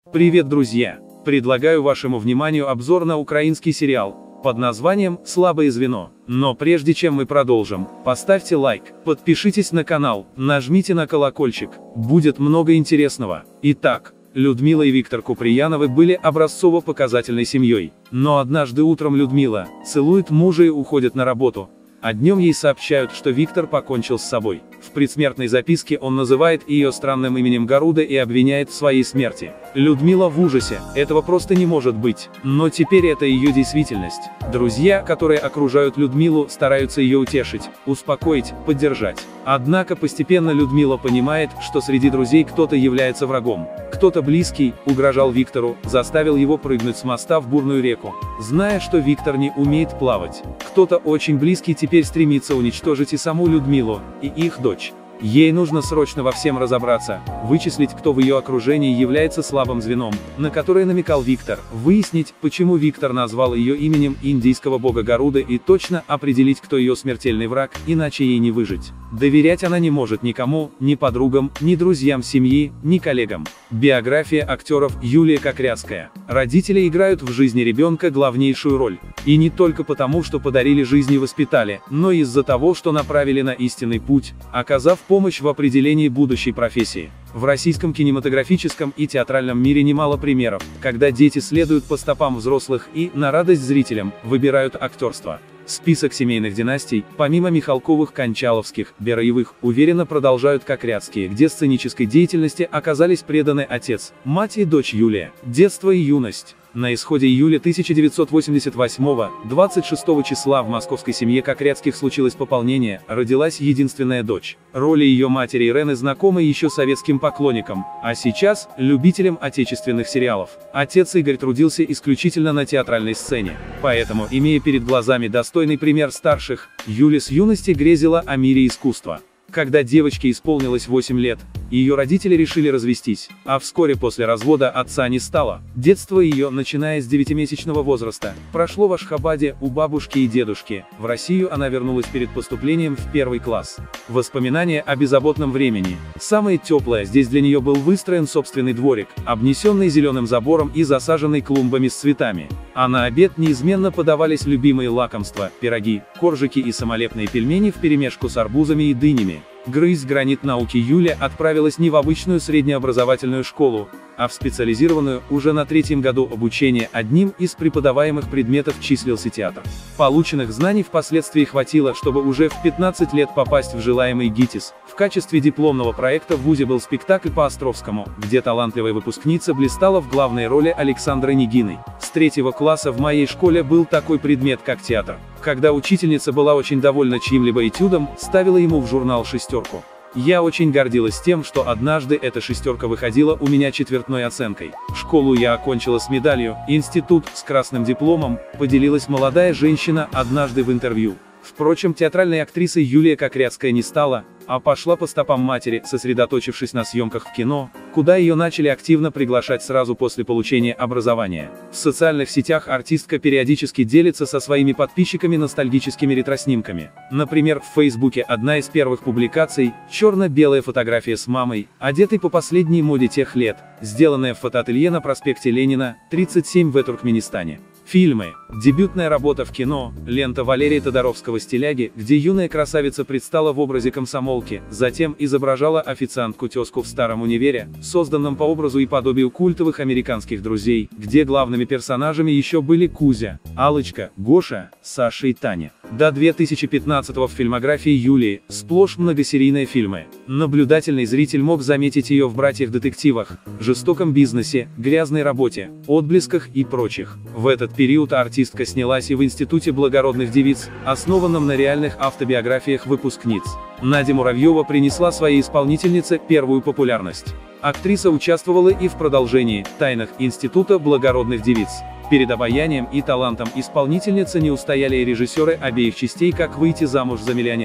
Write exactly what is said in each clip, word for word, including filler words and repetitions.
Привет, друзья! Предлагаю вашему вниманию обзор на украинский сериал под названием «Слабое звено». Но прежде чем мы продолжим, поставьте лайк, подпишитесь на канал, нажмите на колокольчик, будет много интересного. Итак, Людмила и Виктор Куприяновы были образцово-показательной семьей. Но однажды утром Людмила целует мужа и уходит на работу, а днем ей сообщают, что Виктор покончил с собой. В предсмертной записке он называет ее странным именем Гаруда и обвиняет в своей смерти. Людмила в ужасе, этого просто не может быть, но теперь это ее действительность. Друзья, которые окружают Людмилу, стараются ее утешить, успокоить, поддержать. Однако постепенно Людмила понимает, что среди друзей кто-то является врагом. Кто-то близкий угрожал Виктору, заставил его прыгнуть с моста в бурную реку, зная, что Виктор не умеет плавать. Кто-то очень близкий теперь стремится уничтожить и саму Людмилу, и их дочь. Ей нужно срочно во всем разобраться, вычислить, кто в ее окружении является слабым звеном, на которое намекал Виктор, выяснить, почему Виктор назвал ее именем индийского бога Гаруда и точно определить, кто ее смертельный враг, иначе ей не выжить. Доверять она не может никому, ни подругам, ни друзьям семьи, ни коллегам. Биография актеров. Юлия Кокрядская. Родители играют в жизни ребенка главнейшую роль. И не только потому, что подарили жизнь и воспитали, но и из-за того, что направили на истинный путь, оказав помощь в определении будущей профессии. В российском кинематографическом и театральном мире немало примеров, когда дети следуют по стопам взрослых и, на радость зрителям, выбирают актерство. Список семейных династий, помимо Михалковых, Кончаловских, Бероевых, уверенно продолжают Кокрядские, где сценической деятельности оказались преданы отец, мать и дочь Юлия. Детство и юность. На исходе июля тысяча девятьсот восемьдесят восьмого, двадцать шестого числа в московской семье Кокрядских случилось пополнение, родилась единственная дочь. Роли ее матери Ирены знакомы еще советским поклонникам, а сейчас – любителям отечественных сериалов. Отец Игорь трудился исключительно на театральной сцене, поэтому, имея перед глазами достойный пример старших, Юля с юности грезила о мире искусства. Когда девочке исполнилось восемь лет, ее родители решили развестись, а вскоре после развода отца не стало. Детство ее, начиная с девятимесячного возраста, прошло в Ашхабаде, у бабушки и дедушки. В Россию она вернулась перед поступлением в первый класс. Воспоминания о беззаботном времени. Самое теплое здесь для нее был выстроен собственный дворик, обнесенный зеленым забором и засаженный клумбами с цветами. А на обед неизменно подавались любимые лакомства, пироги, коржики и самолепные пельмени вперемешку с арбузами и дынями. Грызть гранит науки Юля отправилась не в обычную среднеобразовательную школу, а в специализированную, уже на третьем году обучения одним из преподаваемых предметов числился театр. Полученных знаний впоследствии хватило, чтобы уже в пятнадцать лет попасть в желаемый ГИТИС. В качестве дипломного проекта в вузе был спектакль по Островскому, где талантливая выпускница блистала в главной роли Александры Нигиной. С третьего класса в моей школе был такой предмет, как театр. Когда учительница была очень довольна чьим-либо этюдом, ставила ему в журнал шестерку. Я очень гордилась тем, что однажды эта шестерка выходила у меня четвертной оценкой. Школу я окончила с медалью, институт с красным дипломом, поделилась молодая женщина однажды в интервью. Впрочем, театральной актрисой Юлия Кокрядская не стала, а пошла по стопам матери, сосредоточившись на съемках в кино, куда ее начали активно приглашать сразу после получения образования. В социальных сетях артистка периодически делится со своими подписчиками ностальгическими ретроснимками. Например, в Фейсбуке одна из первых публикаций – черно-белая фотография с мамой, одетой по последней моде тех лет, сделанная в фотоателье на проспекте Ленина, тридцать семь в Туркменистане. Фильмы. Дебютная работа в кино, лента Валерия Тодоровского «Стиляги», где юная красавица предстала в образе комсомолки, затем изображала официантку-тезку в старом универе, созданном по образу и подобию культовых американских друзей, где главными персонажами еще были Кузя, Аллочка, Гоша, Саша и Таня. До две тысячи пятнадцатого в фильмографии Юлии сплошь многосерийные фильмы. Наблюдательный зритель мог заметить ее в «Братьях-детективах», «Жестоком бизнесе», «Грязной работе», «Отблесках» и прочих. В этот период артистка снялась и в Институте благородных девиц, основанном на реальных автобиографиях выпускниц. Надя Муравьева принесла своей исполнительнице первую популярность. Актриса участвовала и в продолжении «Тайнах Института благородных девиц». Перед обаянием и талантом исполнительницы не устояли и режиссеры обеих частей «Как выйти замуж за миллионера».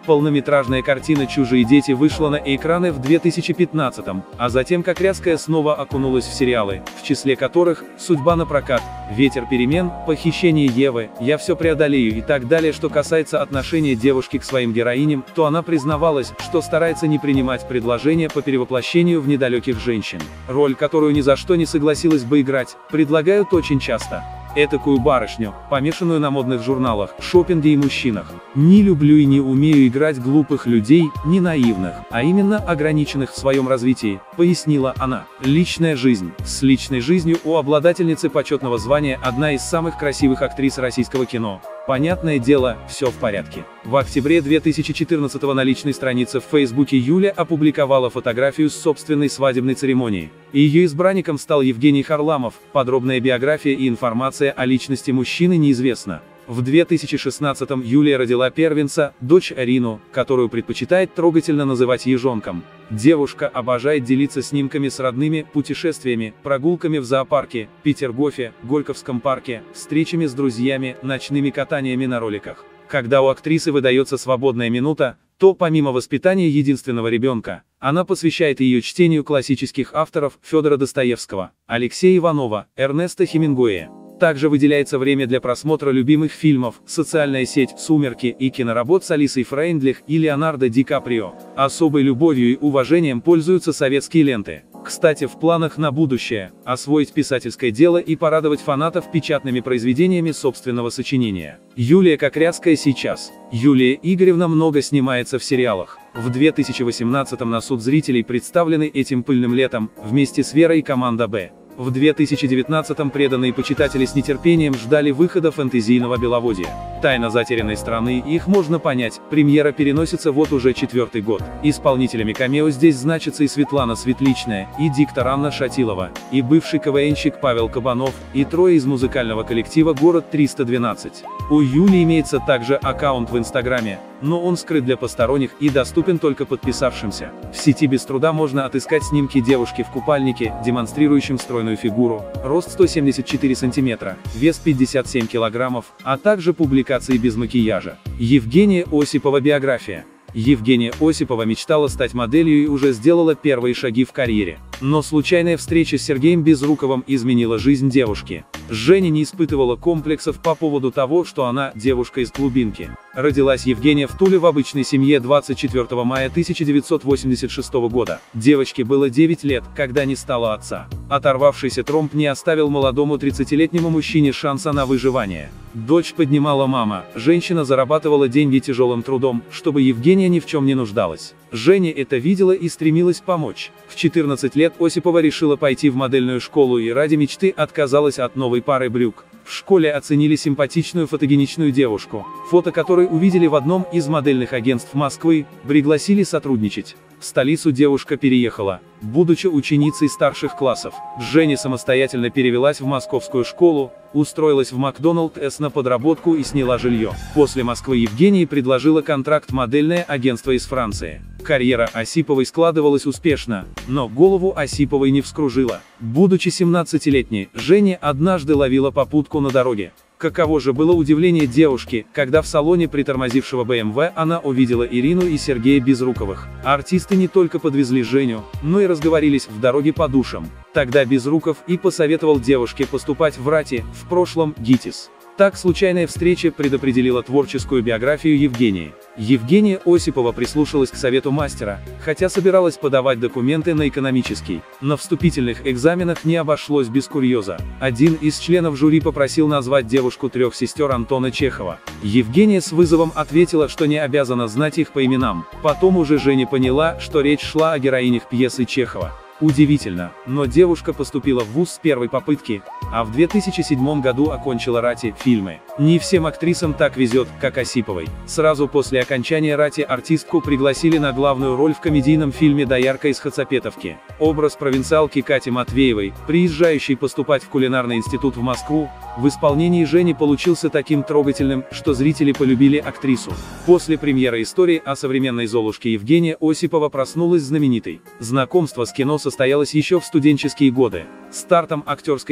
Полнометражная картина «Чужие дети» вышла на экраны в две тысячи пятнадцатом, а затем Кокрядская снова окунулась в сериалы, в числе которых «Судьба напрокат», «Ветер перемен», «Похищение Евы», «Я все преодолею» и так далее. Что касается отношения девушки к своим героиням, то она признавалась, что старается не принимать предложения по перевоплощению в недалеких женщин. Роль, которую ни за что не согласилась бы играть, предлагают очень часто. Этакую барышню, помешанную на модных журналах, шопинге и мужчинах. Не люблю и не умею играть глупых людей, не наивных, а именно ограниченных в своем развитии, пояснила она. Личная жизнь. С личной жизнью у обладательницы почетного звания одна из самых красивых актрис российского кино. Понятное дело, все в порядке. В октябре две тысячи четырнадцатого на личной странице в Фейсбуке Юля опубликовала фотографию с собственной свадебной церемонии. Ее избранником стал Евгений Харламов. Подробная биография и информация о личности мужчины неизвестна. В две тысячи шестнадцатом Юлия родила первенца, дочь Арину, которую предпочитает трогательно называть ежонком. Девушка обожает делиться снимками с родными, путешествиями, прогулками в зоопарке, Петергофе, Горьковском парке, встречами с друзьями, ночными катаниями на роликах. Когда у актрисы выдается свободная минута, то, помимо воспитания единственного ребенка, она посвящает ее чтению классических авторов Федора Достоевского, Алексея Иванова, Эрнеста Хемингуэя. Также выделяется время для просмотра любимых фильмов, социальная сеть, «Сумерки» и киноработ с Алисой Фрейндлих и Леонардо Ди Каприо. Особой любовью и уважением пользуются советские ленты. Кстати, в планах на будущее – освоить писательское дело и порадовать фанатов печатными произведениями собственного сочинения. Юлия Кокрядская сейчас. Юлия Игоревна много снимается в сериалах. В две тысячи восемнадцатом на суд зрителей представлены «Этим пыльным летом» вместе с Верой и команда «Б». В две тысячи девятнадцатом преданные почитатели с нетерпением ждали выхода фэнтезийного беловодья «Тайна затерянной страны», и их можно понять, премьера переносится вот уже четвертый год. Исполнителями камео здесь значатся и Светлана Светличная, и диктор Анна Шатилова, и бывший КВНщик Павел Кабанов, и трое из музыкального коллектива «Город триста двенадцать». У Юли имеется также аккаунт в Инстаграме, но он скрыт для посторонних и доступен только подписавшимся. В сети без труда можно отыскать снимки девушки в купальнике, демонстрирующем стройную фигуру, рост сто семьдесят четыре сантиметра, вес пятьдесят семь килограммов, а также публикации без макияжа. Евгения Осипова биография. Евгения Осипова мечтала стать моделью и уже сделала первые шаги в карьере. Но случайная встреча с Сергеем Безруковым изменила жизнь девушки. Женя не испытывала комплексов по поводу того, что она девушка из глубинки. Родилась Евгения в Туле в обычной семье двадцать четвёртого мая тысяча девятьсот восемьдесят шестого года. Девочке было девять лет, когда не стало отца. Оторвавшийся тромб не оставил молодому тридцатилетнему мужчине шанса на выживание. Дочь поднимала мама, женщина зарабатывала деньги тяжелым трудом, чтобы Евгения ни в чем не нуждалась. Женя это видела и стремилась помочь. В четырнадцать лет Осипова решила пойти в модельную школу и ради мечты отказалась от новой пары брюк. В школе оценили симпатичную фотогеничную девушку, фото которой увидели в одном из модельных агентств Москвы, пригласили сотрудничать. В столицу девушка переехала, будучи ученицей старших классов. Женя самостоятельно перевелась в московскую школу, устроилась в Макдоналдс на подработку и сняла жилье. После Москвы Евгении предложила контракт модельное агентство из Франции. Карьера Осиповой складывалась успешно, но голову Осиповой не вскружила. Будучи семнадцатилетней, Женя однажды ловила попутку на дороге. Каково же было удивление девушки, когда в салоне притормозившего бэ эм вэ она увидела Ирину и Сергея Безруковых. Артисты не только подвезли Женю, но и разговорились в дороге по душам. Тогда Безруков и посоветовал девушке поступать в РАТИ, в прошлом ГИТИС. Так случайная встреча предопределила творческую биографию Евгении. Евгения Осипова прислушалась к совету мастера, хотя собиралась подавать документы на экономический. На вступительных экзаменах не обошлось без курьеза. Один из членов жюри попросил назвать девушку трех сестер Антона Чехова. Евгения с вызовом ответила, что не обязана знать их по именам. Потом уже Женя поняла, что речь шла о героинях пьесы Чехова. Удивительно, но девушка поступила в вуз с первой попытки, а в две тысячи седьмом году окончила РАТИ фильмы. Не всем актрисам так везет, как Осиповой. Сразу после окончания РАТИ артистку пригласили на главную роль в комедийном фильме «Доярка из Хацапетовки». Образ провинциалки Кати Матвеевой, приезжающей поступать в кулинарный институт в Москву, в исполнении Жени получился таким трогательным, что зрители полюбили актрису. После премьеры истории о современной Золушке Евгения Осипова проснулась знаменитой. Знакомство с кино состоялось еще в студенческие годы. Стартом актерской карьеры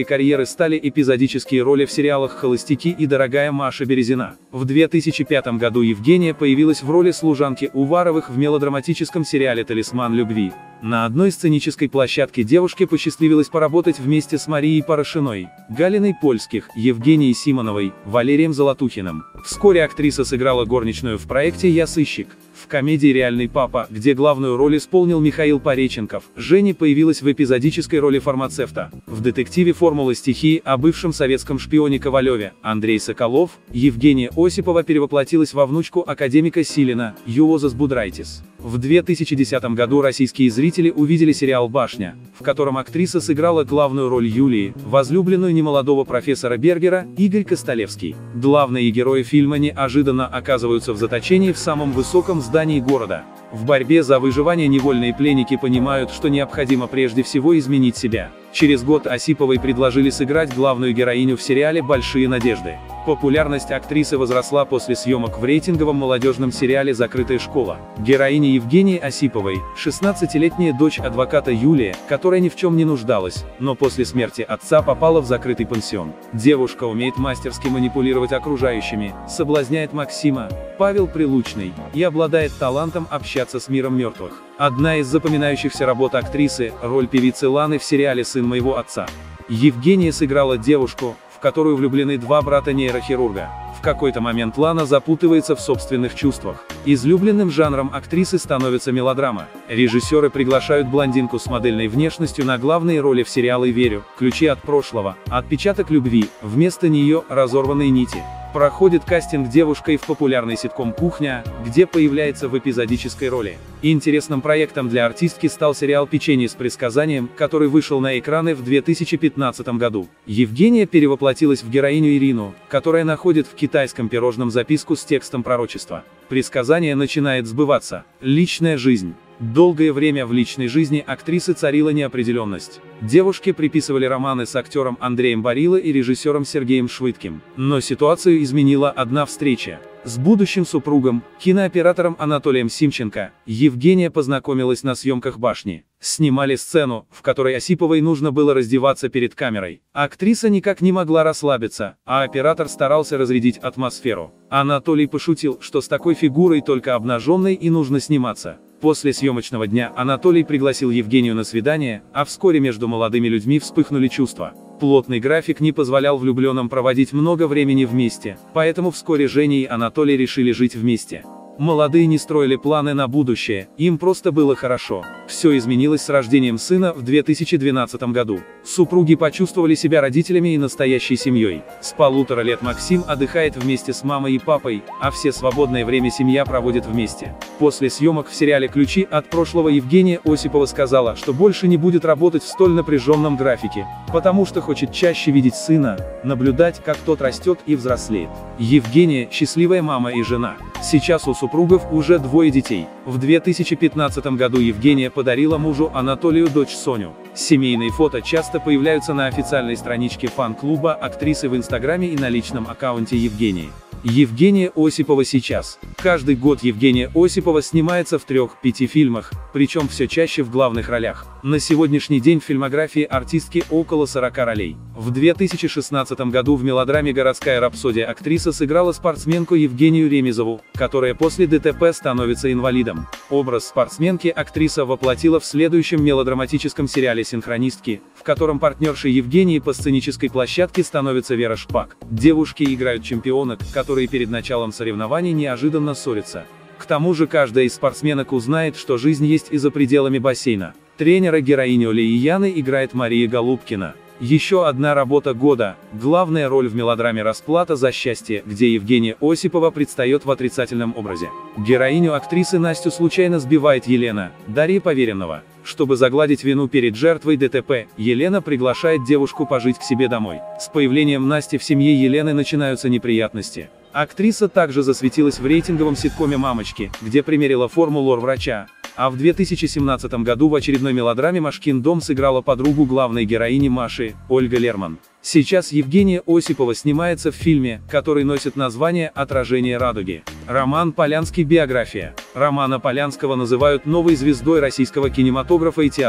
режиссеры стали эпизодические роли в сериалах «Холостяки» и «Дорогая Маша Березина». В две тысячи пятом году Евгения появилась в роли служанки Уваровых в мелодраматическом сериале «Талисман любви». На одной сценической площадке девушке посчастливилось поработать вместе с Марией Порошиной, Галиной Польских, Евгенией Симоновой, Валерием Золотухиным. Вскоре актриса сыграла горничную в проекте «Я сыщик». В комедии «Реальный папа», где главную роль исполнил Михаил Пореченков, Женя появилась в эпизодической роли фармацевта. В детективе «Формула стихии» о бывшем советском шпионе Ковалеве, Андрей Соколов, Евгения Осипова перевоплотилась во внучку академика Силина, Юозас Будрайтис. В две тысячи десятом году российские зрители увидели сериал «Башня», в котором актриса сыграла главную роль Юлии, возлюбленную немолодого профессора Бергера, Игорь Костолевский. Главные герои фильма неожиданно оказываются в заточении в самом высоком здании города. В борьбе за выживание невольные пленники понимают, что необходимо прежде всего изменить себя. Через год Осиповой предложили сыграть главную героиню в сериале «Большие надежды». Популярность актрисы возросла после съемок в рейтинговом молодежном сериале «Закрытая школа». Героиня Евгении Осиповой, шестнадцатилетняя дочь адвоката Юлия, которая ни в чем не нуждалась, но после смерти отца попала в закрытый пансион. Девушка умеет мастерски манипулировать окружающими, соблазняет Максима, Павел Прилучный, и обладает талантом общаться с миром мертвых. Одна из запоминающихся работ актрисы – роль певицы Ланы в сериале «Сын моего отца». Евгения сыграла девушку, в которую влюблены два брата-нейрохирурга. В какой-то момент Лана запутывается в собственных чувствах. Излюбленным жанром актрисы становится мелодрама. Режиссеры приглашают блондинку с модельной внешностью на главные роли в сериалы «Верю», «Ключи от прошлого», «Отпечаток любви», вместо нее «Разорванные нити». Проходит кастинг девушкой в популярный ситком «Кухня», где появляется в эпизодической роли. Интересным проектом для артистки стал сериал «Печенье с предсказанием», который вышел на экраны в две тысячи пятнадцатом году. Евгения перевоплотилась в героиню Ирину, которая находит в китайском пирожном записку с текстом пророчества. Предсказание начинает сбываться. Личная жизнь. Долгое время в личной жизни актрисы царила неопределенность. Девушке приписывали романы с актером Андреем Барило и режиссером Сергеем Швыдким. Но ситуацию изменила одна встреча. С будущим супругом, кинооператором Анатолием Симченко, Евгения познакомилась на съемках «Башни». Снимали сцену, в которой Осиповой нужно было раздеваться перед камерой. Актриса никак не могла расслабиться, а оператор старался разрядить атмосферу. Анатолий пошутил, что с такой фигурой только обнаженной и нужно сниматься. После съемочного дня Анатолий пригласил Евгению на свидание, а вскоре между молодыми людьми вспыхнули чувства. Плотный график не позволял влюбленным проводить много времени вместе, поэтому вскоре Женя и Анатолий решили жить вместе. Молодые не строили планы на будущее, им просто было хорошо. Все изменилось с рождением сына в две тысячи двенадцатом году. Супруги почувствовали себя родителями и настоящей семьей. С полутора лет Максим отдыхает вместе с мамой и папой, а все свободное время семья проводит вместе. После съемок в сериале «Ключи от прошлого» Евгения Осипова сказала, что больше не будет работать в столь напряженном графике, потому что хочет чаще видеть сына, наблюдать, как тот растет и взрослеет. Евгения – счастливая мама и жена. Сейчас у супругов уже двое детей. В две тысячи пятнадцатом году Евгения подарила мужу Анатолию дочь Соню. Семейные фото часто появляются на официальной страничке фан-клуба актрисы в Инстаграме и на личном аккаунте Евгении. Евгения Осипова сейчас. Каждый год Евгения Осипова снимается в трех-пяти фильмах, причем все чаще в главных ролях. На сегодняшний день в фильмографии артистки около сорока ролей. В две тысячи шестнадцатом году в мелодраме «Городская рапсодия» актриса сыграла спортсменку Евгению Ремизову, которая после ДТП становится инвалидом. Образ спортсменки актриса воплотила в следующем мелодраматическом сериале «Синхронистки», в котором партнершей Евгении по сценической площадке становится Вера Шпак. Девушки играют чемпионок, которые которые перед началом соревнований неожиданно ссорятся. К тому же каждая из спортсменок узнает, что жизнь есть и за пределами бассейна. Тренера героини Оли и Яны играет Мария Голубкина. Еще одна работа года – главная роль в мелодраме «Расплата за счастье», где Евгения Осипова предстает в отрицательном образе. Героиню актрисы Настю случайно сбивает Елена, Дарья Поверенного. Чтобы загладить вину перед жертвой ДТП, Елена приглашает девушку пожить к себе домой. С появлением Насти в семье Елены начинаются неприятности. Актриса также засветилась в рейтинговом ситкоме «Мамочки», где примерила форму лор-врача. А в две тысячи семнадцатом году в очередной мелодраме «Машкин дом» сыграла подругу главной героини Маши, Ольга Лерман. Сейчас Евгения Осипова снимается в фильме, который носит название «Отражение радуги». Роман Полянский. Биография. Романа Полянского называют новой звездой российского кинематографа и театра.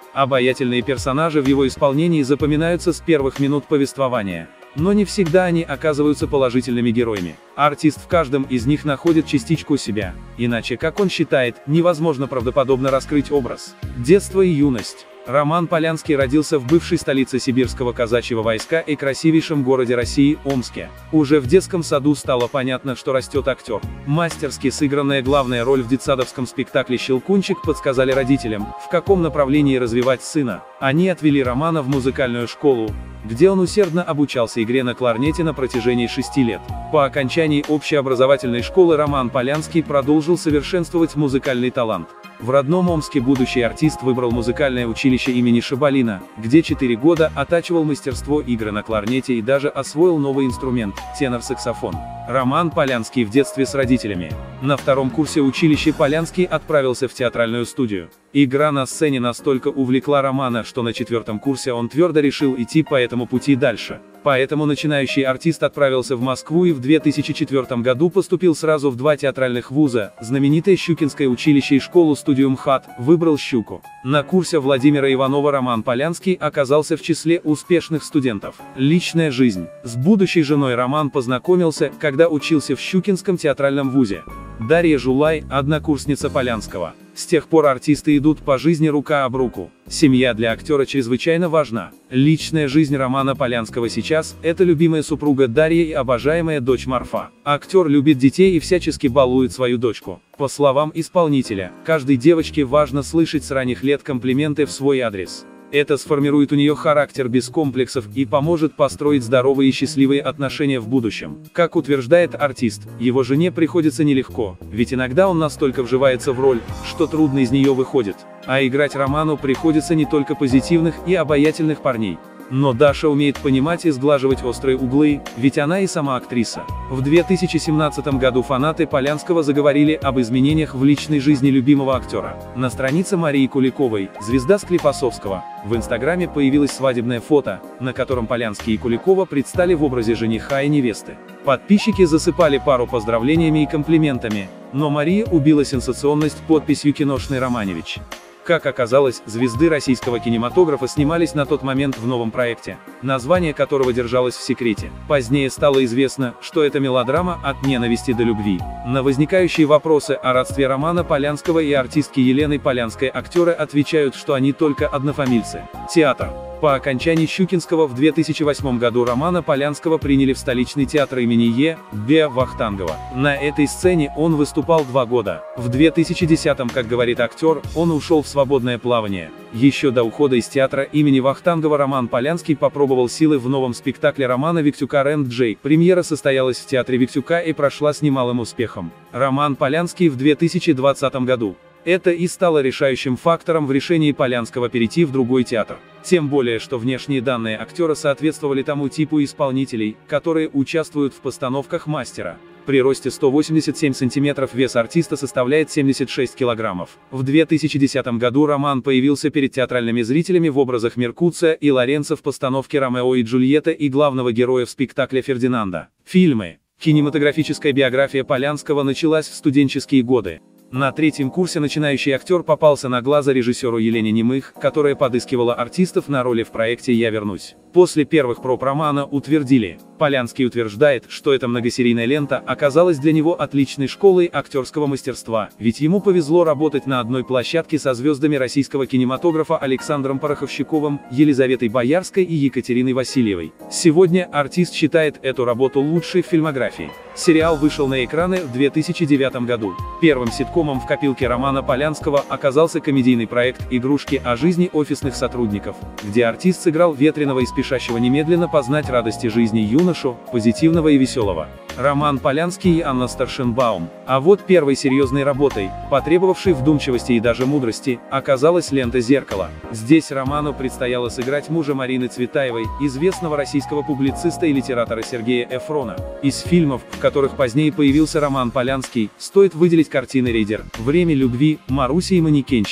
Обаятельные персонажи в его исполнении запоминаются с первых минут повествования. Но не всегда они оказываются положительными героями. Артист в каждом из них находит частичку себя. Иначе, как он считает, невозможно правдоподобно раскрыть образ. Детство и юность. Роман Полянский родился в бывшей столице сибирского казачьего войска и красивейшем городе России, Омске. Уже в детском саду стало понятно, что растет актер. Мастерски сыгранная главная роль в детсадовском спектакле «Щелкунчик» подсказали родителям, в каком направлении развивать сына. Они отвели Романа в музыкальную школу, где он усердно обучался игре на кларнете на протяжении шести лет. По окончании общеобразовательной школы Роман Полянский продолжил совершенствовать музыкальный талант. В родном Омске будущий артист выбрал музыкальное училище имени Шабалина, где четыре года оттачивал мастерство игры на кларнете и даже освоил новый инструмент – тенор-саксофон. Роман Полянский в детстве с родителями. На втором курсе училища Полянский отправился в театральную студию. Игра на сцене настолько увлекла Романа, что на четвертом курсе он твердо решил идти по этому пути дальше. Поэтому начинающий артист отправился в Москву и в две тысячи четвёртом году поступил сразу в два театральных вуза, знаменитое Щукинское училище и школу-студию МХАТ, выбрал «Щуку». На курсе Владимира Иванова Роман Полянский оказался в числе успешных студентов. Личная жизнь. С будущей женой Роман познакомился, когда учился в Щукинском театральном вузе. Дарья Жулай, однокурсница Полянского. С тех пор артисты идут по жизни рука об руку. Семья для актера чрезвычайно важна. Личная жизнь Романа Полянского сейчас – это любимая супруга Дарья и обожаемая дочь Марфа. Актер любит детей и всячески балует свою дочку. По словам исполнителя, каждой девочке важно слышать с ранних лет комплименты в свой адрес. Это сформирует у нее характер без комплексов и поможет построить здоровые и счастливые отношения в будущем. Как утверждает артист, его жене приходится нелегко, ведь иногда он настолько вживается в роль, что трудно из нее выходит. А играть Роману приходится не только позитивных и обаятельных парней. Но Даша умеет понимать и сглаживать острые углы, ведь она и сама актриса. В две тысячи семнадцатом году фанаты Полянского заговорили об изменениях в личной жизни любимого актера. На странице Марии Куликовой, звезда Склифосовского, в инстаграме появилось свадебное фото, на котором Полянский и Куликова предстали в образе жениха и невесты. Подписчики засыпали пару поздравлениями и комплиментами, но Мария убила сенсационность подписью «Киношный Романевич». Как оказалось, звезды российского кинематографа снимались на тот момент в новом проекте, название которого держалось в секрете. Позднее стало известно, что это мелодрама «От ненависти до любви». На возникающие вопросы о родстве Романа Полянского и артистки Елены Полянской актеры отвечают, что они только однофамильцы. Театр. По окончании Щукинского в две тысячи восьмом году Романа Полянского приняли в столичный театр имени Е. Б. Вахтангова. На этой сцене он выступал два года. В две тысячи десятом, как говорит актер, он ушел в свободное плавание. Еще до ухода из театра имени Вахтангова Роман Полянский попробовал силы в новом спектакле Романа Виктюка «Рэнд Джей». Премьера состоялась в театре Виктюка и прошла с немалым успехом. Роман Полянский в две тысячи двадцатом году. Это и стало решающим фактором в решении Полянского перейти в другой театр. Тем более, что внешние данные актера соответствовали тому типу исполнителей, которые участвуют в постановках «Мастера». При росте сто восемьдесят семь сантиметров вес артиста составляет семьдесят шесть килограммов. В две тысячи десятом году Роман появился перед театральными зрителями в образах Меркуция и Лоренцо в постановке «Ромео и Джульетта» и главного героя в спектакле «Фердинанда». Фильмы. Кинематографическая биография Полянского началась в студенческие годы. На третьем курсе начинающий актер попался на глаза режиссеру Елене Немых, которая подыскивала артистов на роли в проекте «Я вернусь». После первых проб романа утвердили. Полянский утверждает, что эта многосерийная лента оказалась для него отличной школой актерского мастерства, ведь ему повезло работать на одной площадке со звездами российского кинематографа Александром Пороховщиковым, Елизаветой Боярской и Екатериной Васильевой. Сегодня артист считает эту работу лучшей в фильмографии. Сериал вышел на экраны в две тысячи девятом году. Первым ситкомом в копилке Романа Полянского оказался комедийный проект «Игрушки» о жизни офисных сотрудников, где артист сыграл ветреного и спешащего немедленно познать радости жизни юношу, позитивного и веселого. Роман Полянский и Анна Старшенбаум. А вот первой серьезной работой, потребовавшей вдумчивости и даже мудрости, оказалась лента «Зеркало». Здесь Роману предстояло сыграть мужа Марины Цветаевой, известного российского публициста и литератора Сергея Эфрона. Из фильмов, в которых позднее появился Роман Полянский, стоит выделить картины «Рейдер», «Время любви», «Маруся и манекенщица».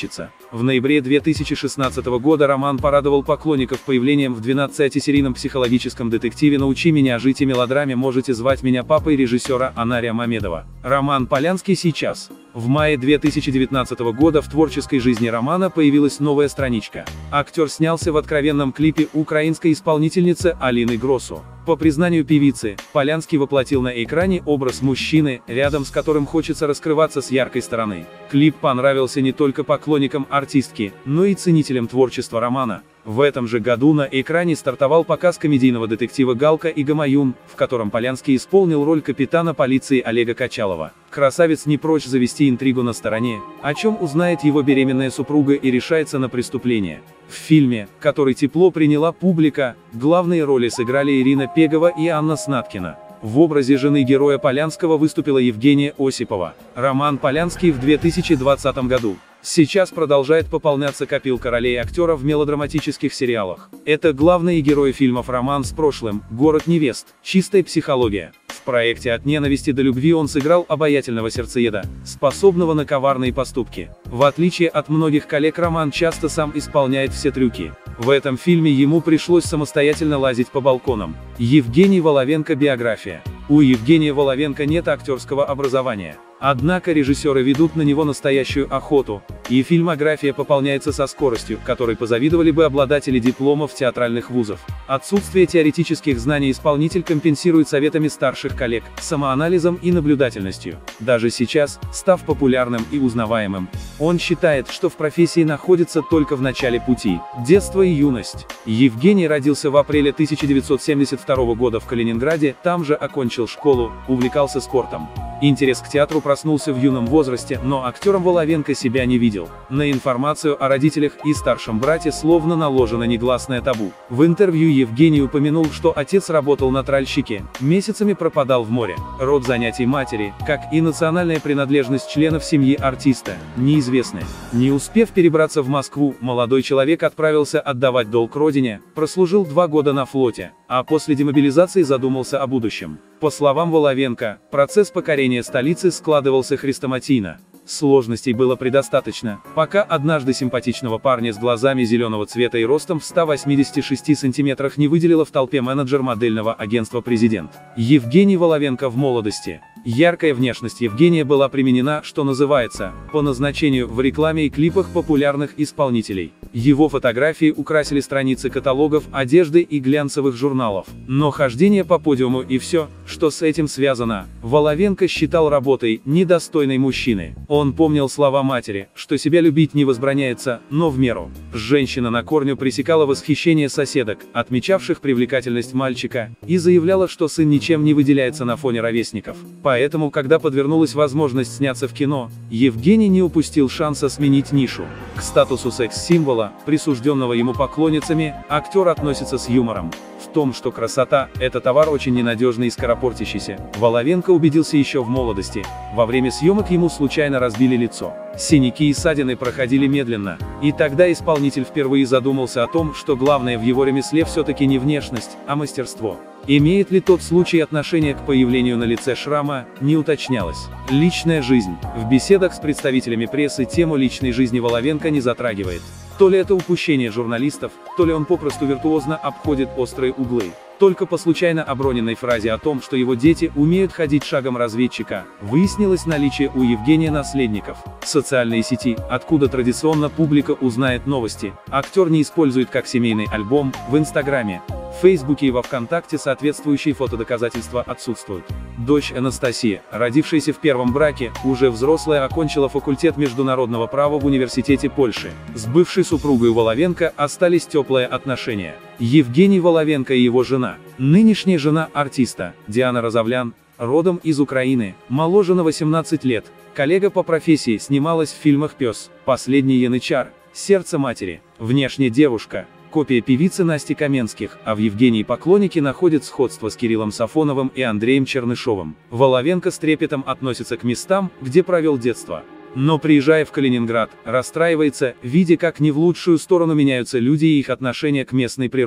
В ноябре две тысячи шестнадцатого года Роман порадовал поклонников появлением в двенадцатисерийном психологическом детективе «Научи меня жить» и мелодраме «Можете звать меня папой» режиссера Анария Мамедова. Роман Полянский сейчас. В мае две тысячи девятнадцатого года в творческой жизни Романа появилась новая страничка. Актер снялся в откровенном клипе украинской исполнительницы Алины Гросу. По признанию певицы, Полянский воплотил на экране образ мужчины, рядом с которым хочется раскрываться с яркой стороны. Клип понравился не только поклонникам артистки, но и ценителям творчества Романа. В этом же году на экране стартовал показ комедийного детектива «Галка и Гамаюн», в котором Полянский исполнил роль капитана полиции Олега Качалова. Красавец не прочь завести интригу на стороне, о чем узнает его беременная супруга и решается на преступление. В фильме, который тепло приняла публика, главные роли сыграли Ирина Пегова и Анна Снаткина. В образе жены героя Полянского выступила Евгения Осипова. Роман Полянский в две тысячи двадцатом году. Сейчас продолжает пополняться копилка ролей актера в мелодраматических сериалах. Это главные герои фильмов «Роман с прошлым», «Город невест», «Чистая психология». В проекте «От ненависти до любви» он сыграл обаятельного сердцееда, способного на коварные поступки. В отличие от многих коллег, Роман часто сам исполняет все трюки. В этом фильме ему пришлось самостоятельно лазить по балконам. Евгений Воловенко. Биография. У Евгения Воловенко нет актерского образования. Однако режиссеры ведут на него настоящую охоту, и фильмография пополняется со скоростью, которой позавидовали бы обладатели дипломов театральных вузов. Отсутствие теоретических знаний исполнитель компенсирует советами старших коллег, самоанализом и наблюдательностью. Даже сейчас, став популярным и узнаваемым, он считает, что в профессии находится только в начале пути. Детство и юность. Евгений родился в апреле тысяча девятьсот семьдесят второго года в Калининграде, там же окончил школу, увлекался спортом. Интерес к театру проснулся в юном возрасте, но актером Воловенко себя не видел. На информацию о родителях и старшем брате словно наложено негласное табу. В интервью Евгений упомянул, что отец работал на тральщике, месяцами пропадал в море. Род занятий матери, как и национальная принадлежность членов семьи артиста, неизвестны. Не успев перебраться в Москву, молодой человек отправился отдавать долг родине, прослужил два года на флоте, а после демобилизации задумался о будущем. По словам Воловенко, процесс покорения столицы складывался хрестоматийно. Сложностей было предостаточно, пока однажды симпатичного парня с глазами зеленого цвета и ростом в ста восьмидесяти шести сантиметрах не выделила в толпе менеджер модельного агентства «Президент». Евгений Воловенко в молодости. Яркая внешность Евгения была применена, что называется, по назначению в рекламе и клипах популярных исполнителей. Его фотографии украсили страницы каталогов одежды и глянцевых журналов. Но хождение по подиуму и все, что с этим связано, Воловенко считал работой, недостойной мужчины. Он помнил слова матери, что себя любить не возбраняется, но в меру. Женщина на корню пресекала восхищение соседок, отмечавших привлекательность мальчика, и заявляла, что сын ничем не выделяется на фоне ровесников. Поэтому, когда подвернулась возможность сняться в кино, Евгений не упустил шанса сменить нишу. К статусу секс-символа, присужденного ему поклонницами, актер относится с юмором. В том, что красота – это товар очень ненадежный и скоропортящийся, Воловенко убедился еще в молодости. Во время съемок ему случайно разбили лицо. Синяки и ссадины проходили медленно. И тогда исполнитель впервые задумался о том, что главное в его ремесле все-таки не внешность, а мастерство. Имеет ли тот случай отношение к появлению на лице шрама, не уточнялось. Личная жизнь. В беседах с представителями прессы тему личной жизни Воловенко не затрагивает. То ли это упущение журналистов, то ли он попросту виртуозно обходит острые углы. Только по случайно оброненной фразе о том, что его дети умеют ходить шагом разведчика, выяснилось наличие у Евгения наследников. Социальные сети, откуда традиционно публика узнает новости, актер не использует как семейный альбом, в Инстаграме, в Фейсбуке и во Вконтакте соответствующие фотодоказательства отсутствуют. Дочь Анастасия, родившаяся в первом браке, уже взрослая, окончила факультет международного права в университете Польши. С бывшей супругой Воловенко остались теплые отношения. Евгений Воловенко и его жена. Нынешняя жена артиста, Диана Розовлян, родом из Украины, моложе на восемнадцать лет, коллега по профессии, снималась в фильмах «Пес», «Последний янычар», «Сердце матери». Внешне девушка – копия певицы Насти Каменских, а в Евгении поклонники находят сходство с Кириллом Сафоновым и Андреем Чернышовым. Воловенко с трепетом относится к местам, где провел детство. Но приезжая в Калининград, расстраивается, видя, как не в лучшую сторону меняются люди и их отношение к местной природе.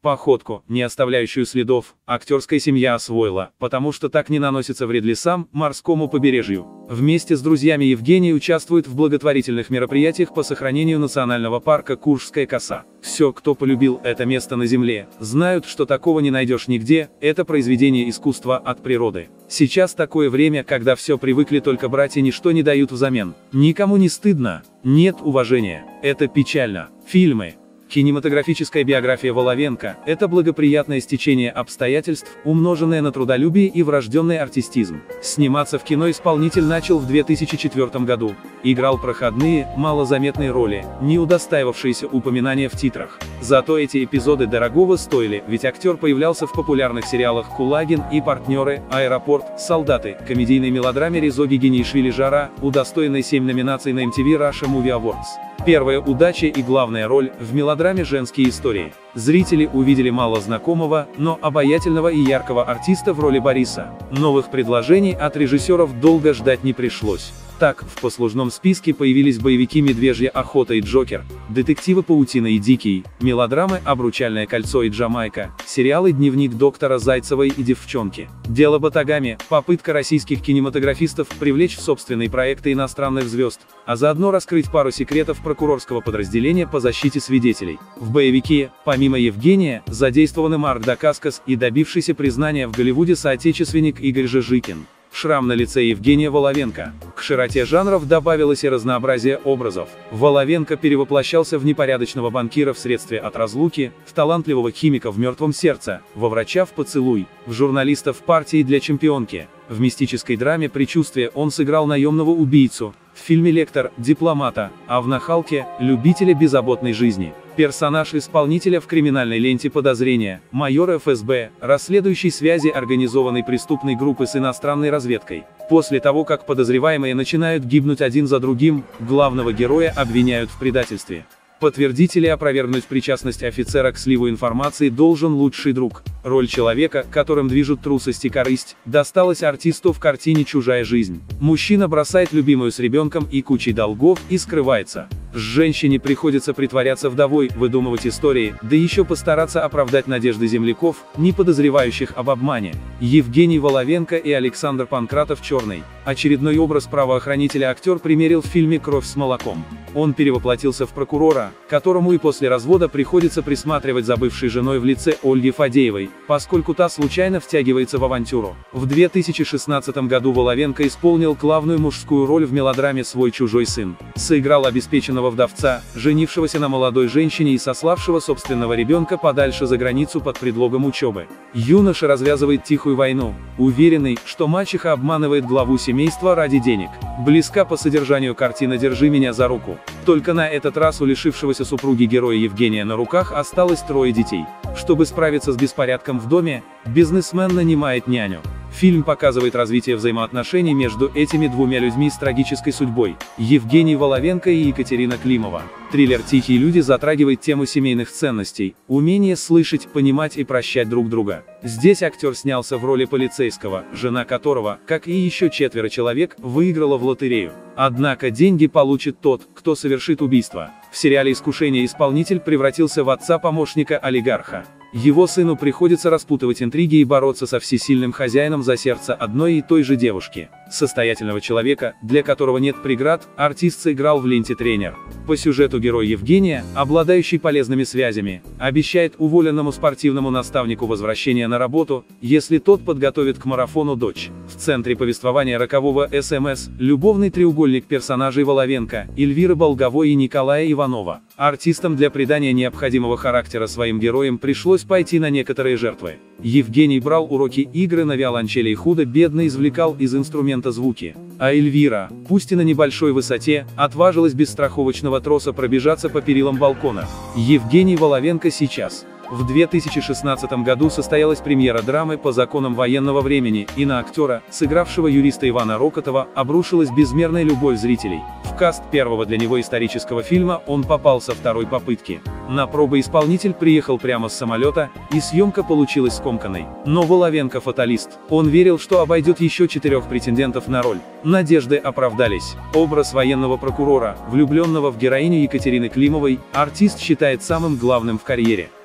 Походку, не оставляющую следов, актерская семья освоила, потому что так не наносится вред лесам, морскому побережью. Вместе с друзьями Евгений участвует в благотворительных мероприятиях по сохранению национального парка Куршская коса. Все, кто полюбил это место на земле, знают, что такого не найдешь нигде, это произведение искусства от природы. Сейчас такое время, когда все привыкли только брать и ничто не дают взамен. Никому не стыдно, нет уважения, это печально. Фильмы. Кинематографическая биография Воловенко – это благоприятное стечение обстоятельств, умноженное на трудолюбие и врожденный артистизм. Сниматься в кино исполнитель начал в две тысячи четвёртом году. Играл проходные, малозаметные роли, не удостаивавшиеся упоминания в титрах. Зато эти эпизоды дорогого стоили, ведь актер появлялся в популярных сериалах «Кулагин» и «Партнеры», «Аэропорт», «Солдаты», комедийной мелодраме Резо Гигинеишвили «Жара», удостоенной семь номинаций на эм ти ви Russia Movie Awards. Первая удача и главная роль в мелодраме «Женские истории». Зрители увидели мало знакомого, но обаятельного и яркого артиста в роли Бориса. Новых предложений от режиссеров долго ждать не пришлось. Так, в послужном списке появились боевики «Медвежья охота» и «Джокер», детективы «Паутина» и «Дикий», мелодрамы «Обручальное кольцо» и «Джамайка», сериалы «Дневник доктора Зайцевой» и «Девчонки». «Дело Батагами» — попытка российских кинематографистов привлечь в собственные проекты иностранных звезд, а заодно раскрыть пару секретов прокурорского подразделения по защите свидетелей. В боевике, помимо Евгения, задействованы Марк Дакаскос и добившийся признания в Голливуде соотечественник Игорь Жижикин. Шрам на лице Евгения Воловенко. К широте жанров добавилось и разнообразие образов. Воловенко перевоплощался в непорядочного банкира в «Средстве от разлуки», в талантливого химика в «Мертвом сердце», во врача в «Поцелуй», в журналиста в «Партии для чемпионки». В мистической драме «Предчувствие» он сыграл наемного убийцу, в фильме «Лектор» — дипломата, а в «Нахалке» — любителя беззаботной жизни. Персонаж исполнителя в криминальной ленте «Подозрения», майор эф эс бэ, расследующий связи организованной преступной группы с иностранной разведкой. После того, как подозреваемые начинают гибнуть один за другим, главного героя обвиняют в предательстве. Подтвердить или опровергнуть причастность офицера к сливу информации должен лучший друг. Роль человека, которым движут трусость и корысть, досталась артисту в картине «Чужая жизнь». Мужчина бросает любимую с ребенком и кучей долгов и скрывается. Женщине приходится притворяться вдовой, выдумывать истории, да еще постараться оправдать надежды земляков, не подозревающих об обмане. Евгений Воловенко и Александр Панкратов «Черный». Очередной образ правоохранителя актер примерил в фильме «Кровь с молоком». Он перевоплотился в прокурора, которому и после развода приходится присматривать за бывшей женой в лице Ольги Фадеевой, поскольку та случайно втягивается в авантюру. В две тысячи шестнадцатом году Воловенко исполнил главную мужскую роль в мелодраме «Свой-чужой сын». Сыграл обеспеченного вдовца, женившегося на молодой женщине и сославшего собственного ребенка подальше за границу под предлогом учебы. Юноша развязывает тихую войну, уверенный, что мачеха обманывает главу семейства ради денег. Близка по содержанию картина «Держи меня за руку». Только на этот раз у лишившегося супруги героя Евгения на руках осталось трое детей. Чтобы справиться с беспорядком в доме, бизнесмен нанимает няню. Фильм показывает развитие взаимоотношений между этими двумя людьми с трагической судьбой. Евгений Воловенко и Екатерина Климова. Триллер «Тихие люди» затрагивает тему семейных ценностей, умение слышать, понимать и прощать друг друга. Здесь актер снялся в роли полицейского, жена которого, как и еще четверо человек, выиграла в лотерею. Однако деньги получит тот, кто совершит убийство. В сериале «Искушение» исполнитель превратился в отца-помощника олигарха. Его сыну приходится распутывать интриги и бороться со всесильным хозяином за сердце одной и той же девушки. Состоятельного человека, для которого нет преград, артист сыграл в ленте «Тренер». По сюжету герой Евгения, обладающий полезными связями, обещает уволенному спортивному наставнику возвращение на работу, если тот подготовит к марафону дочь. В центре повествования рокового эс эм эс – любовный треугольник персонажей Воловенко, Эльвиры Болговой и Николая Иванова. Артистам для придания необходимого характера своим героям пришлось пойти на некоторые жертвы. Евгений брал уроки игры на виолончели и худо-бедно извлекал из инструмента звуки. А Эльвира, пусть и на небольшой высоте, отважилась без страховочного троса пробежаться по перилам балкона. Евгений Воловенко сейчас. В две тысячи шестнадцатом году состоялась премьера драмы «По законам военного времени», и на актера, сыгравшего юриста Ивана Рокотова, обрушилась безмерная любовь зрителей. В каст первого для него исторического фильма он попал со второй попытки. На пробы исполнитель приехал прямо с самолета, и съемка получилась скомканной. Но Воловенко фаталист. Он верил, что обойдет еще четырех претендентов на роль. Надежды оправдались. Образ военного прокурора, влюбленного в героиню Екатерины Климовой, артист считает самым главным в карьере.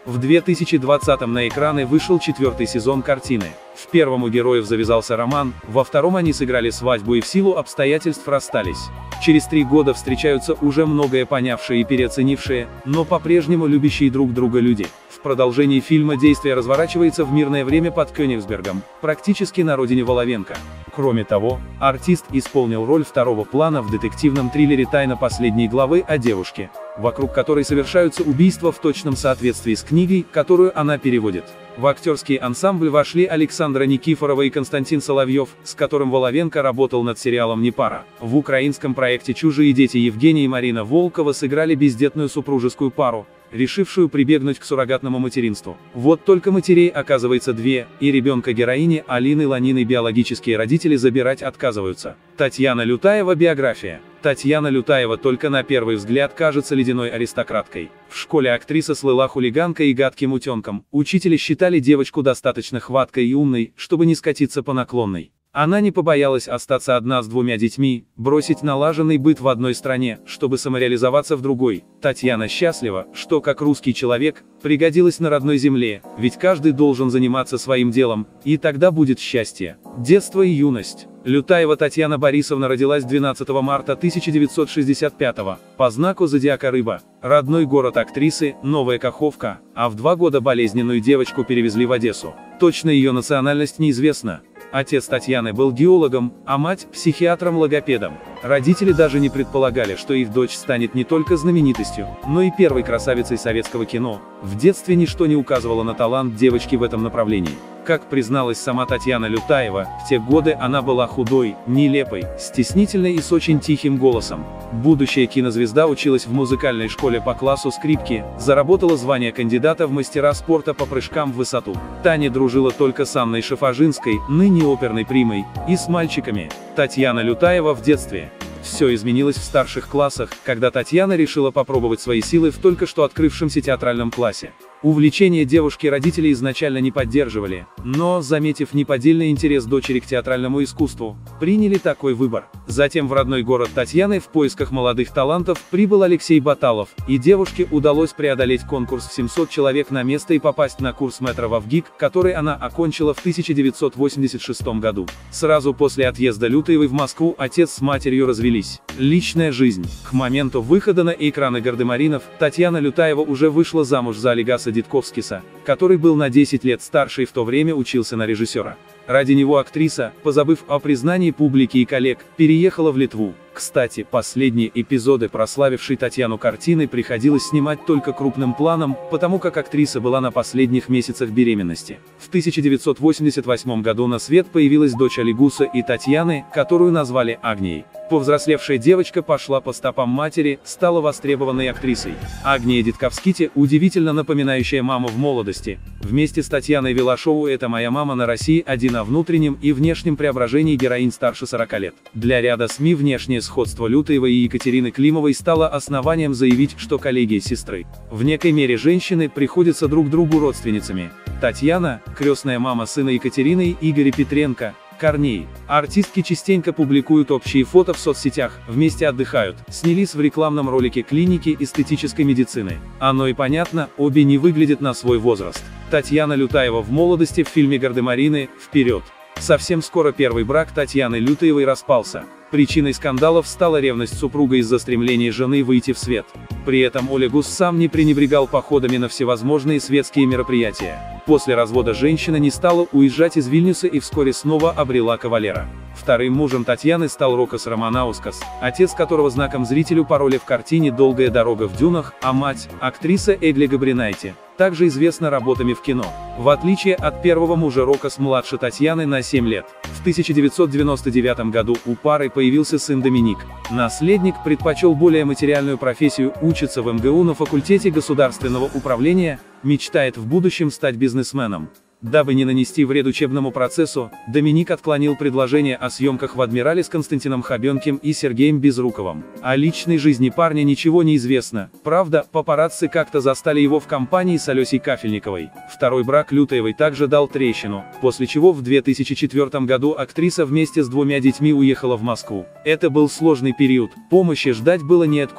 В две тысячи двадцатом на экраны вышел четвертый сезон картины. В первом у героев завязался роман, во втором они сыграли свадьбу и в силу обстоятельств расстались. Через три года встречаются уже многое понявшие и переоценившие, но по-прежнему любящие друг друга люди. В продолжении фильма действие разворачивается в мирное время под Кёнигсбергом, практически на родине Воловенко. Кроме того, артист исполнил роль второго плана в детективном триллере «Тайна последней главы» о девушке, вокруг которой совершаются убийства в точном соответствии с книгой, которую она переводит. В актерский ансамбль вошли Александра Никифорова и Константин Соловьев, с которым Воловенко работал над сериалом «Не пара». В украинском проекте «Чужие дети» Евгений и Марина Волкова сыграли бездетную супружескую пару, решившую прибегнуть к суррогатному материнству. Вот только матерей оказывается две, и ребенка героини Алины Ланиной биологические родители забирать отказываются. Татьяна Лютаева. Биография. Татьяна Лютаева только на первый взгляд кажется ледяной аристократкой. В школе актриса слыла хулиганкой и гадким утенком, учители считали девочку достаточно хваткой и умной, чтобы не скатиться по наклонной. Она не побоялась остаться одна с двумя детьми, бросить налаженный быт в одной стране, чтобы самореализоваться в другой. Татьяна счастлива, что, как русский человек, пригодилась на родной земле, ведь каждый должен заниматься своим делом, и тогда будет счастье. Детство и юность. Лютаева Татьяна Борисовна родилась двенадцатого марта тысяча девятьсот шестьдесят пятого, по знаку зодиака Рыба. Родной город актрисы – Новая Каховка, а в два года болезненную девочку перевезли в Одессу. Точно ее национальность неизвестна. Отец Татьяны был геологом, а мать – психиатром-логопедом. Родители даже не предполагали, что их дочь станет не только знаменитостью, но и первой красавицей советского кино. В детстве ничто не указывало на талант девочки в этом направлении. Как призналась сама Татьяна Лютаева, в те годы она была худой, нелепой, стеснительной и с очень тихим голосом. Будущая кинозвезда училась в музыкальной школе по классу скрипки, заработала звание кандидата в мастера спорта по прыжкам в высоту. Таня дружила только с Анной Шафажинской, ныне оперной примой, и с мальчиками. Татьяна Лютаева в детстве. Все изменилось в старших классах, когда Татьяна решила попробовать свои силы в только что открывшемся театральном классе. Увлечение девушки родители изначально не поддерживали, но, заметив неподдельный интерес дочери к театральному искусству, приняли такой выбор. Затем в родной город Татьяны в поисках молодых талантов прибыл Алексей Баталов, и девушке удалось преодолеть конкурс в семьсот человек на место и попасть на курс мэтра в ВГИК, который она окончила в тысяча девятьсот восемьдесят шестом году. Сразу после отъезда Лютаевой в Москву отец с матерью развелись. Личная жизнь. К моменту выхода на экраны «Гардемаринов» Татьяна Лютаева уже вышла замуж за Олегаса Дитковскиса, который был на десять лет старше и в то время учился на режиссера. Ради него актриса, позабыв о признании публики и коллег, переехала в Литву. Кстати, последние эпизоды прославившей Татьяну картины приходилось снимать только крупным планом, потому как актриса была на последних месяцах беременности. В тысяча девятьсот восемьдесят восьмом году на свет появилась дочь Олегуса и Татьяны, которую назвали Агнией. Повзрослевшая девочка пошла по стопам матери, стала востребованной актрисой. Агния Дитковските, удивительно напоминающая маму в молодости, вместе с Татьяной вела шоу «Это моя мама» на России один о внутреннем и внешнем преображении героинь старше сорока лет. Для ряда СМИ внешнее сходство Лютаевой и Екатерины Климовой стало основанием заявить, что коллеги и сестры. В некой мере женщины приходятся друг другу родственницами. Татьяна – крестная мама сына Екатерины Игоря Петренко, Корней. Артистки частенько публикуют общие фото в соцсетях, вместе отдыхают, снялись в рекламном ролике клиники эстетической медицины. Оно и понятно, обе не выглядят на свой возраст. Татьяна Лютаева в молодости в фильме «Гардемарины» «Вперед!». Совсем скоро первый брак Татьяны Лютаевой распался. Причиной скандалов стала ревность супруга из-за стремления жены выйти в свет. При этом Олегус сам не пренебрегал походами на всевозможные светские мероприятия. После развода женщина не стала уезжать из Вильнюса и вскоре снова обрела кавалера. Вторым мужем Татьяны стал Рокас Романаускас, отец которого знаком зрителю по роли в картине «Долгая дорога в дюнах», а мать – актриса Эгли Габринайте, также известна работами в кино. В отличие от первого мужа, Рокас младше Татьяны на семь лет. В тысяча девятьсот девяносто девятом году у пары появился сын Доминик. Наследник предпочел более материальную профессию, учится в эм гэ у на факультете государственного управления, мечтает в будущем стать бизнесменом. Дабы не нанести вред учебному процессу, Доминик отклонил предложение о съемках в «Адмирале» с Константином Хабенким и Сергеем Безруковым. О личной жизни парня ничего не известно, правда, папарацци как-то застали его в компании с Алесей Кафельниковой. Второй брак Лютаевой также дал трещину, после чего в две тысячи четвёртом году актриса вместе с двумя детьми уехала в Москву. Это был сложный период, помощи ждать было неоткуда.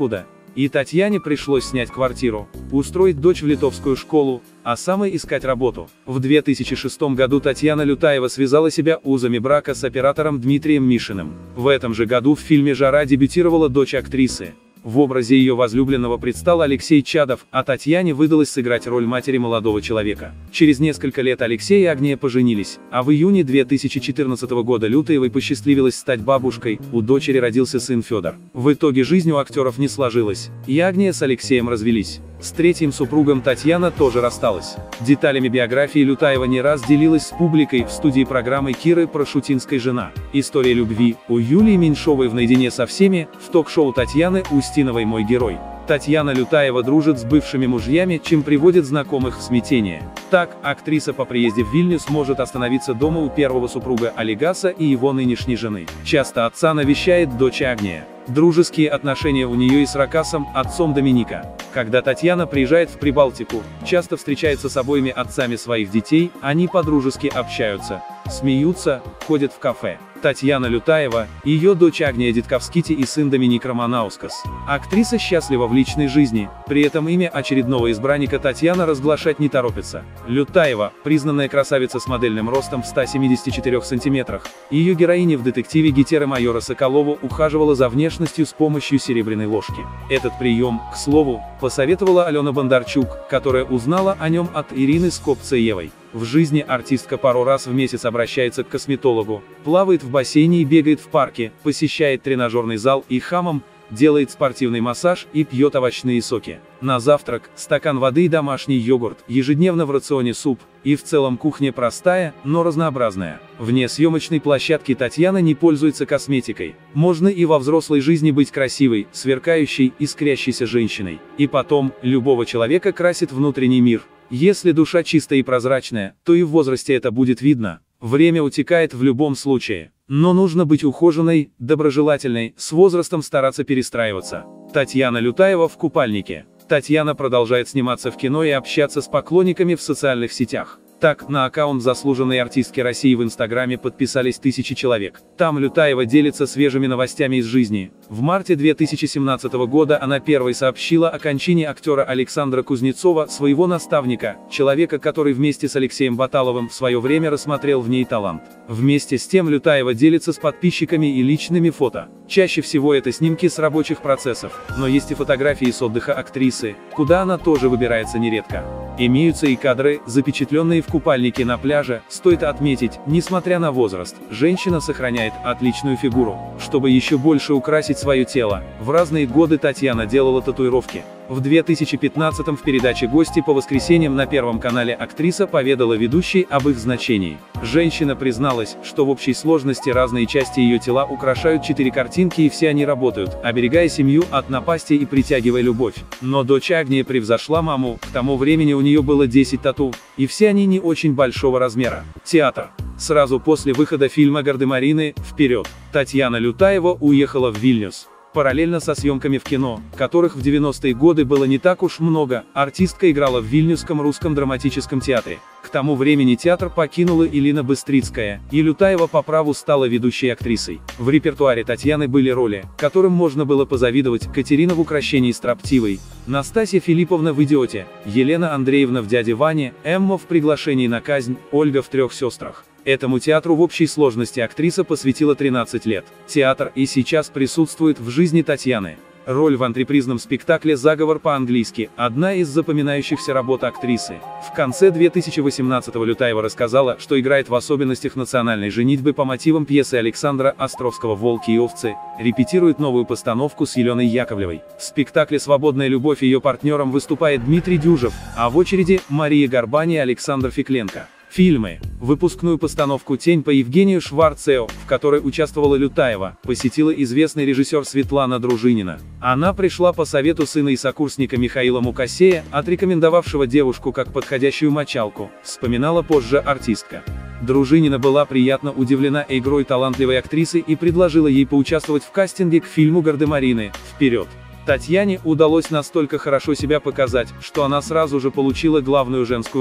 И Татьяне пришлось снять квартиру, устроить дочь в литовскую школу, а самой искать работу. В две тысячи шестом году Татьяна Лютаева связала себя узами брака с оператором Дмитрием Мишиным. В этом же году в фильме «Жара» дебютировала дочь актрисы. В образе ее возлюбленного предстал Алексей Чадов, а Татьяне выдалось сыграть роль матери молодого человека. Через несколько лет Алексей и Агния поженились, а в июне две тысячи четырнадцатого года Лютаевой посчастливилось стать бабушкой, у дочери родился сын Федор. В итоге жизнь у актеров не сложилась, и Агния с Алексеем развелись. С третьим супругом Татьяна тоже рассталась. Деталями биографии Лютаева не раз делилась с публикой в студии программы Киры Прошутинской «Жена». История любви у Юлии Меньшовой в «Наедине со всеми», в ток-шоу Татьяны Устиновой «Мой герой». Татьяна Лютаева дружит с бывшими мужьями, чем приводит знакомых в смятение. Так, актриса по приезде в Вильнюс может остановиться дома у первого супруга Олегаса и его нынешней жены. Часто отца навещает дочь Агния. Дружеские отношения у нее и с Ракасом, отцом Доминика. Когда Татьяна приезжает в Прибалтику, часто встречается с обоими отцами своих детей, они по-дружески общаются, смеются, ходят в кафе. Татьяна Лютаева, ее дочь Агния Дитковските и сын Доминик Романаускас. Актриса счастлива в личной жизни, при этом имя очередного избранника Татьяна разглашать не торопится. Лютаева, признанная красавица с модельным ростом в ста семидесяти четырёх сантиметрах, ее героиня в детективе Гетера майора Соколова ухаживала за внешностью с помощью серебряной ложки. Этот прием, к слову, посоветовала Алена Бондарчук, которая узнала о нем от Ирины Скопцеевой. В жизни артистка пару раз в месяц обращается к косметологу, плавает в бассейне и бегает в парке, посещает тренажерный зал и хамам, делает спортивный массаж и пьет овощные соки. На завтрак – стакан воды и домашний йогурт, ежедневно в рационе суп, и в целом кухня простая, но разнообразная. Вне съемочной площадки Татьяна не пользуется косметикой. Можно и во взрослой жизни быть красивой, сверкающей, искрящейся женщиной. И потом, любого человека красит внутренний мир. Если душа чистая и прозрачная, то и в возрасте это будет видно. Время утекает в любом случае. Но нужно быть ухоженной, доброжелательной, с возрастом стараться перестраиваться. Татьяна Лютаева в купальнике. Татьяна продолжает сниматься в кино и общаться с поклонниками в социальных сетях. Так, на аккаунт заслуженной артистки России в Инстаграме подписались тысячи человек. Там Лютаева делится свежими новостями из жизни. В марте две тысячи семнадцатого года она первой сообщила о кончине актера Александра Кузнецова, своего наставника, человека, который вместе с Алексеем Баталовым в свое время рассмотрел в ней талант. Вместе с тем Лютаева делится с подписчиками и личными фото. Чаще всего это снимки с рабочих процессов, но есть и фотографии с отдыха актрисы, куда она тоже выбирается нередко. Имеются и кадры, запечатленные в купальнике на пляже. Стоит отметить, несмотря на возраст, женщина сохраняет отличную фигуру. Чтобы еще больше украсить свое тело, в разные годы Татьяна делала татуировки. В две тысячи пятнадцатом в передаче «Гости по воскресеньям» на Первом канале актриса поведала ведущей об их значении. Женщина призналась, что в общей сложности разные части ее тела украшают четыре картинки, и все они работают, оберегая семью от напасти и притягивая любовь. Но дочь Агния превзошла маму, к тому времени у нее было десять тату, и все они не очень большого размера. Театр. Сразу после выхода фильма «Гардемарины. Вперед!» Татьяна Лютаева уехала в Вильнюс. Параллельно со съемками в кино, которых в девяностые годы было не так уж много, артистка играла в Вильнюсском русском драматическом театре. К тому времени театр покинула Илина Быстрицкая, и Лютаева по праву стала ведущей актрисой. В репертуаре Татьяны были роли, которым можно было позавидовать: Катерина в «Укрощении строптивой», Настасья Филипповна в «Идиоте», Елена Андреевна в «Дяде Ване», Эмма в «Приглашении на казнь», Ольга в «Трех сестрах». Этому театру в общей сложности актриса посвятила тринадцать лет. Театр и сейчас присутствует в жизни Татьяны. Роль в антрепризном спектакле «Заговор по-английски» – одна из запоминающихся работ актрисы. В конце две тысячи восемнадцатого Лютаева рассказала, что играет в особенностях национальной женитьбы по мотивам пьесы Александра Островского «Волки и овцы», репетирует новую постановку с Еленой Яковлевой. В спектакле «Свободная любовь» ее партнером выступает Дмитрий Дюжев, а в очереди – Мария Горбани и Александр Фекленко. Фильмы. Выпускную постановку «Тень» по Евгению Шварцео, в которой участвовала Лютаева, посетила известный режиссер Светлана Дружинина. Она пришла по совету сына и сокурсника Михаила Мукасея, отрекомендовавшего девушку как подходящую мочалку, вспоминала позже артистка. Дружинина была приятно удивлена игрой талантливой актрисы и предложила ей поучаствовать в кастинге к фильму «Гардемарины. Вперед!». Татьяне удалось настолько хорошо себя показать, что она сразу же получила главную женскую роль.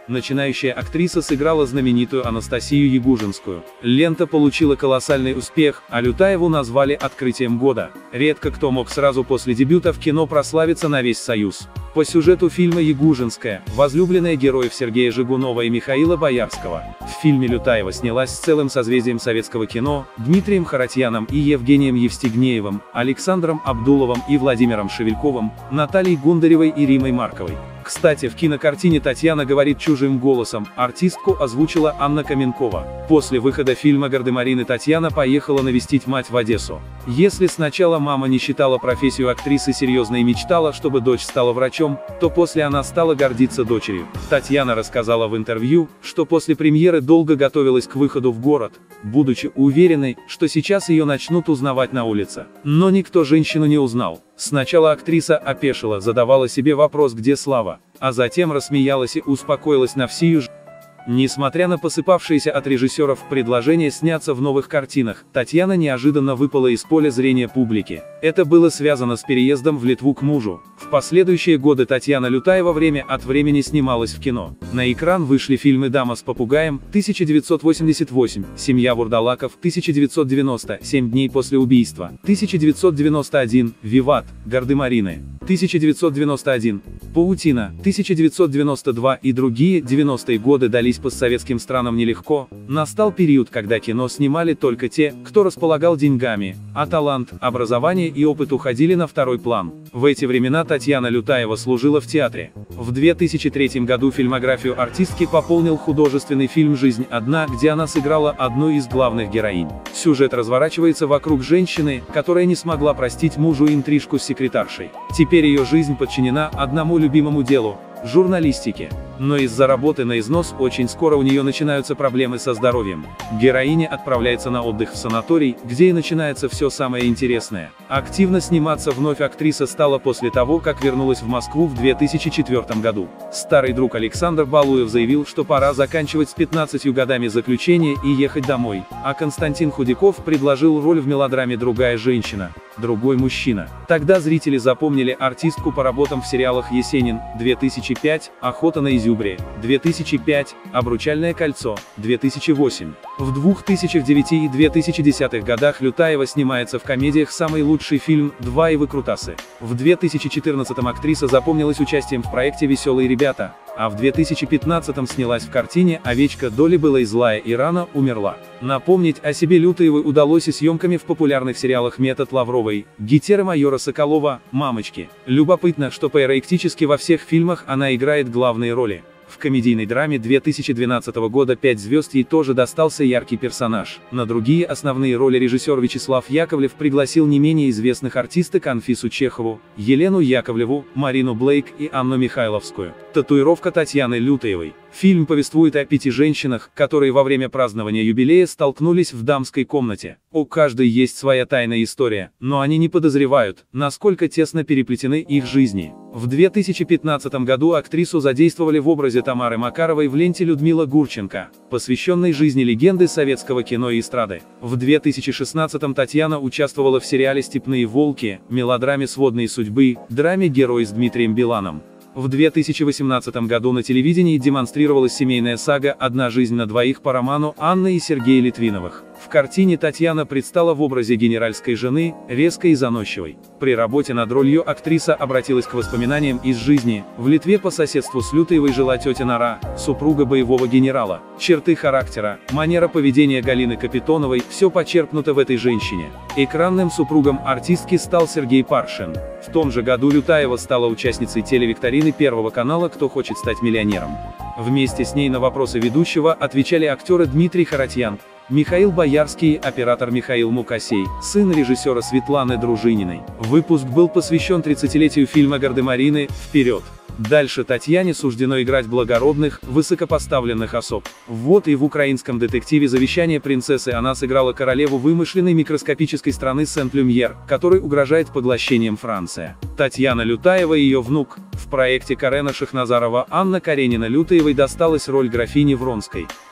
начинающая актриса сыграла знаменитую Анастасию Ягужинскую. Лента получила колоссальный успех, а Лютаеву назвали открытием года. Редко кто мог сразу после дебюта в кино прославиться на весь Союз. По сюжету фильма «Ягужинская» – возлюбленная героев Сергея Жигунова и Михаила Боярского. В фильме Лютаева снялась с целым созвездием советского кино, Дмитрием Харатьяном и Евгением Евстигнеевым, Александром Абдуловым и Владимиром Шевельковым, Натальей Гундаревой и Римой Марковой. Кстати, в кинокартине «Татьяна говорит чужим голосом» артистку озвучила Анна Каменкова. После выхода фильма «Гардемарины» Татьяна поехала навестить мать в Одессу. Если сначала мама не считала профессию актрисы серьезной и мечтала, чтобы дочь стала врачом, то после она стала гордиться дочерью. Татьяна рассказала в интервью, что после премьеры долго готовилась к выходу в город, будучи уверенной, что сейчас ее начнут узнавать на улице. Но никто женщину не узнал. Сначала актриса опешила, задавала себе вопрос, где Слава, а затем рассмеялась и успокоилась на всю жизнь. Несмотря на посыпавшиеся от режиссеров предложения сняться в новых картинах, Татьяна неожиданно выпала из поля зрения публики. Это было связано с переездом в Литву к мужу. В последующие годы Татьяна Лютаева время от времени снималась в кино. На экран вышли фильмы «Дама с попугаем» тысяча девятьсот восемьдесят восемь, «Семья вурдалаков» тысяча девятьсот девяносто, «Семь дней после убийства» тысяча девятьсот девяносто один, «Виват», «Гардемарины» тысяча девятьсот девяносто один, «Паутина» тысяча девятьсот девяносто два и другие. Девяностые годы дались постсоветским странам нелегко. Настал период, когда кино снимали только те, кто располагал деньгами, а талант, образование и опыт уходили на второй план. В эти времена Татьяна Лютаева служила в театре. В две тысячи третьем году фильмографию артистки пополнил художественный фильм «Жизнь одна», где она сыграла одну из главных героинь. Сюжет разворачивается вокруг женщины, которая не смогла простить мужу интрижку с секретаршей. Теперь ее жизнь подчинена одному любимому делу – журналистике. Но из-за работы на износ очень скоро у нее начинаются проблемы со здоровьем. Героиня отправляется на отдых в санаторий, где и начинается все самое интересное. Активно сниматься вновь актриса стала после того, как вернулась в Москву в две тысячи четвёртом году. Старый друг Александр Балуев заявил, что пора заканчивать с пятнадцатью годами заключения и ехать домой, а Константин Худяков предложил роль в мелодраме «Другая женщина, другой мужчина». Тогда зрители запомнили артистку по работам в сериалах «Есенин» две тысячи пять, «Охота на изюбре» две тысячи пять, «Обручальное кольцо» две тысячи восемь. В двухтысячном девятом и две тысячи десятых годах Лютаева снимается в комедиях «Самый лучший фильм», «Два» и «Выкрутасы». В две тысячи четырнадцатом актриса запомнилась участием в проекте «Веселые ребята», а в две тысячи пятнадцатом снялась в картине «Овечка Долли была и злая и рано умерла». Напомнить о себе Лютаевой удалось и съемками в популярных сериалах «Метод Лавровой», «Гетеры майора Соколова», «Мамочки». Любопытно, что практически во всех фильмах она играет главные роли. В комедийной драме две тысячи двенадцатого года «Пять звезд» ей тоже достался яркий персонаж. На другие основные роли режиссер Вячеслав Яковлев пригласил не менее известных артисток Анфису Чехову, Елену Яковлеву, Марину Блейк и Анну Михайловскую. Татуировка Татьяны Лютаевой. Фильм повествует о пяти женщинах, которые во время празднования юбилея столкнулись в дамской комнате. У каждой есть своя тайная история, но они не подозревают, насколько тесно переплетены их жизни. В две тысячи пятнадцатом году актрису задействовали в образе Тамары Макаровой в ленте Людмила Гурченко, посвященной жизни легенды советского кино и эстрады. В две тысячи шестнадцатом Татьяна участвовала в сериале «Степные волки», мелодраме «Сводные судьбы», драме «Герой» с Дмитрием Биланом. В две тысячи восемнадцатом году на телевидении демонстрировалась семейная сага «Одна жизнь на двоих» по роману Анны и Сергея Литвиновых. В картине Татьяна предстала в образе генеральской жены, резкой и заносчивой. При работе над ролью актриса обратилась к воспоминаниям из жизни. В Литве по соседству с Лютаевой жила тетя Нора, супруга боевого генерала. Черты характера, манера поведения Галины Капитоновой – все почерпнуто в этой женщине. Экранным супругом артистки стал Сергей Паршин. В том же году Лютаева стала участницей телевикторины Первого канала «Кто хочет стать миллионером?». Вместе с ней на вопросы ведущего отвечали актеры Дмитрий Харатьян, Михаил Боярский, оператор Михаил Мукасей, сын режиссера Светланы Дружининой. Выпуск был посвящен тридцатилетию фильма «Гардемарины. Вперед!». Дальше Татьяне суждено играть благородных, высокопоставленных особ. Вот и в украинском детективе «Завещание принцессы» она сыграла королеву вымышленной микроскопической страны Сент-Люмьер, которой угрожает поглощением Франция. Татьяна Лютаева и ее внук. В проекте Карена Шахназарова Анна Каренина Лютаевой досталась роль графини Вронской.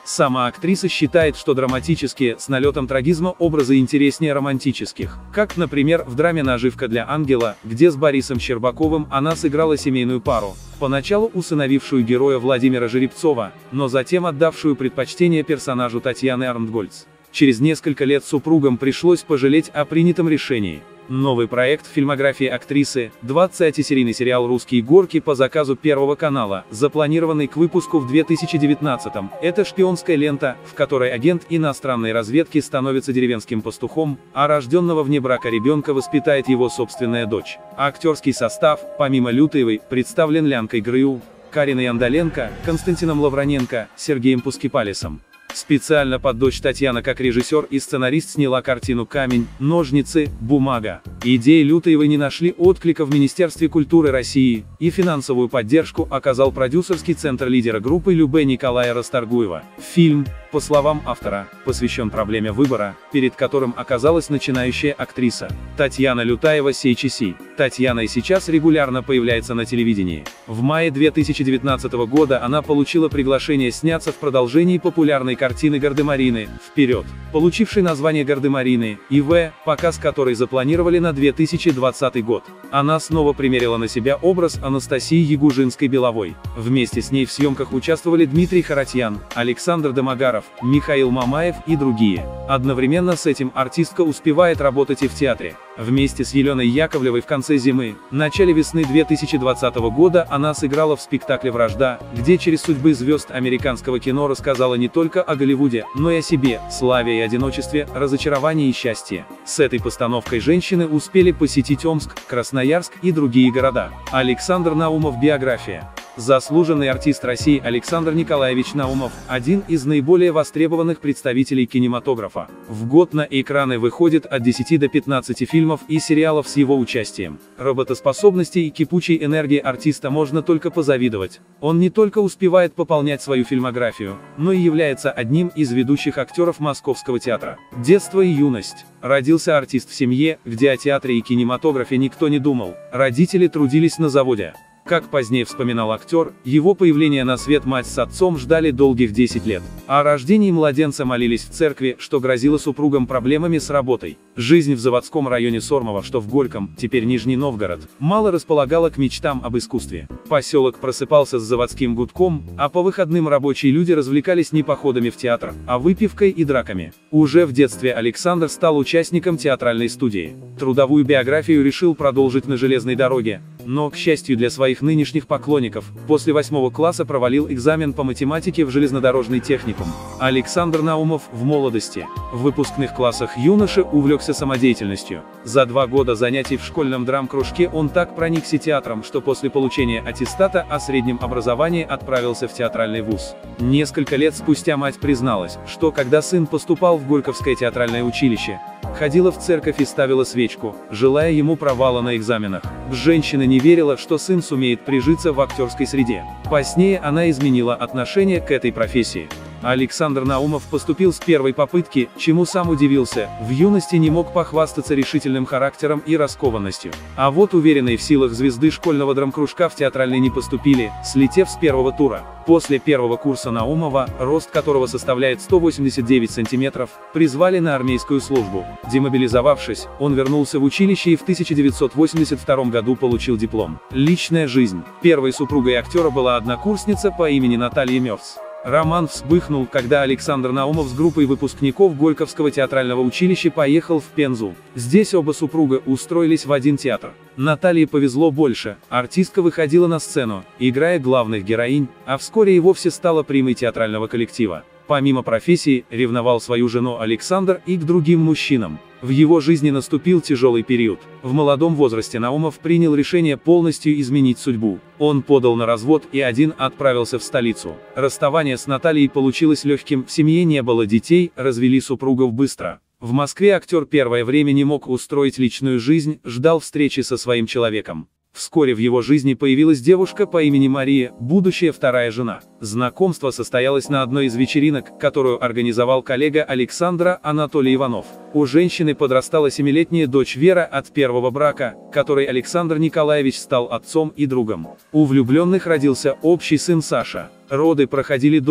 Сама актриса считает, что драматические, с налетом трагизма, образы интереснее романтических. Как, например, в драме «Наживка для ангела», где с Борисом Щербаковым она сыграла семейную пару, поначалу усыновившую героя Владимира Жеребцова, но затем отдавшую предпочтение персонажу Татьяны Арнтгольц. Через несколько лет супругам пришлось пожалеть о принятом решении. Новый проект в фильмографии актрисы – двадцатисерийный сериал «Русские горки» по заказу Первого канала, запланированный к выпуску в две тысячи девятнадцатом. Это шпионская лента, в которой агент иностранной разведки становится деревенским пастухом, а рожденного вне брака ребенка воспитает его собственная дочь. Актерский состав, помимо Лютаевой, представлен Лянкой Грыу, Кариной Андаленко, Константином Лавроненко, Сергеем Пускипалисом. Специально под дочь Татьяна как режиссер и сценарист сняла картину «Камень, ножницы, бумага». Идеи Лютаевой не нашли отклика в Министерстве культуры России, и финансовую поддержку оказал продюсерский центр лидера группы Любэ Николая Расторгуева. Фильм, по словам автора, посвящен проблеме выбора, перед которым оказалась начинающая актриса Татьяна Лютаева-Сейчиси. Татьяна и сейчас регулярно появляется на телевидении. В мае две тысячи девятнадцатого года она получила приглашение сняться в продолжении популярной картины Гардемарины «Вперед», получившей название «Гардемарины» и В, показ которой запланировали на две тысячи двадцатый год. Она снова примерила на себя образ Анастасии Ягужинской-Беловой. Вместе с ней в съемках участвовали Дмитрий Харатьян, Александр Домогаров, Михаил Мамаев и другие. Одновременно с этим артистка успевает работать и в театре. Вместе с Еленой Яковлевой в конце зимы, начале весны две тысячи двадцатого года она сыграла в спектакле «Вражда», где через судьбы звезд американского кино рассказала не только о Голливуде, но и о себе, славе и одиночестве, разочаровании и счастье. С этой постановкой женщины успели посетить Омск, Красноярск и другие города. Александр Наумов. Биография. Заслуженный артист России Александр Николаевич Наумов – один из наиболее востребованных представителей кинематографа. В год на экраны выходит от десяти до пятнадцати фильмов и сериалов с его участием. Работоспособности и кипучей энергии артиста можно только позавидовать. Он не только успевает пополнять свою фильмографию, но и является одним из ведущих актеров Московского театра. Детство и юность. Родился артист в семье, где о театре и кинематографе никто не думал. Родители трудились на заводе. Как позднее вспоминал актер, его появление на свет мать с отцом ждали долгих десять лет. О рождении младенца молились в церкви, что грозило супругам проблемами с работой. Жизнь в заводском районе Сормово, что в Горьком, теперь Нижний Новгород, мало располагала к мечтам об искусстве. Поселок просыпался с заводским гудком, а по выходным рабочие люди развлекались не походами в театр, а выпивкой и драками. Уже в детстве Александр стал участником театральной студии. Трудовую биографию решил продолжить на железной дороге, но, к счастью для своих нынешних поклонников, после восьмого класса провалил экзамен по математике в железнодорожный техникум. Александр Наумов в молодости. В выпускных классах юноша увлекся самодеятельностью. За два года занятий в школьном драм-кружке он так проникся театром, что после получения аттестата о среднем образовании отправился в театральный вуз. Несколько лет спустя мать призналась, что когда сын поступал в Горьковское театральное училище, ходила в церковь и ставила свечку, желая ему провала на экзаменах. Женщина не верила, что сын сумеет прижиться в актерской среде. Позднее она изменила отношение к этой профессии. Александр Наумов поступил с первой попытки, чему сам удивился, в юности не мог похвастаться решительным характером и раскованностью. А вот уверенные в силах звезды школьного драмкружка в театральный не поступили, слетев с первого тура. После первого курса Наумова, рост которого составляет сто восемьдесят девять сантиметров, призвали на армейскую службу. Демобилизовавшись, он вернулся в училище и в тысяча девятьсот восемьдесят втором году получил диплом. Личная жизнь. Первой супругой актера была однокурсница по имени Наталья Мёрц. Роман вспыхнул, когда Александр Наумов с группой выпускников Горьковского театрального училища поехал в Пензу. Здесь оба супруга устроились в один театр. Наталье повезло больше, артистка выходила на сцену, играя главных героинь, а вскоре и вовсе стала примой театрального коллектива. Помимо профессии, ревновал свою жену Александр и к другим мужчинам. В его жизни наступил тяжелый период. В молодом возрасте Наумов принял решение полностью изменить судьбу. Он подал на развод и один отправился в столицу. Расставание с Натальей получилось легким, в семье не было детей, развели супругов быстро. В Москве актер первое время не мог устроить личную жизнь, ждал встречи со своим человеком. Вскоре в его жизни появилась девушка по имени Мария, будущая вторая жена. Знакомство состоялось на одной из вечеринок, которую организовал коллега Александра, Анатолий Иванов. У женщины подрастала семилетняя дочь Вера от первого брака, которой Александр Николаевич стал отцом и другом. У влюбленных родился общий сын Саша. Роды проходили дома.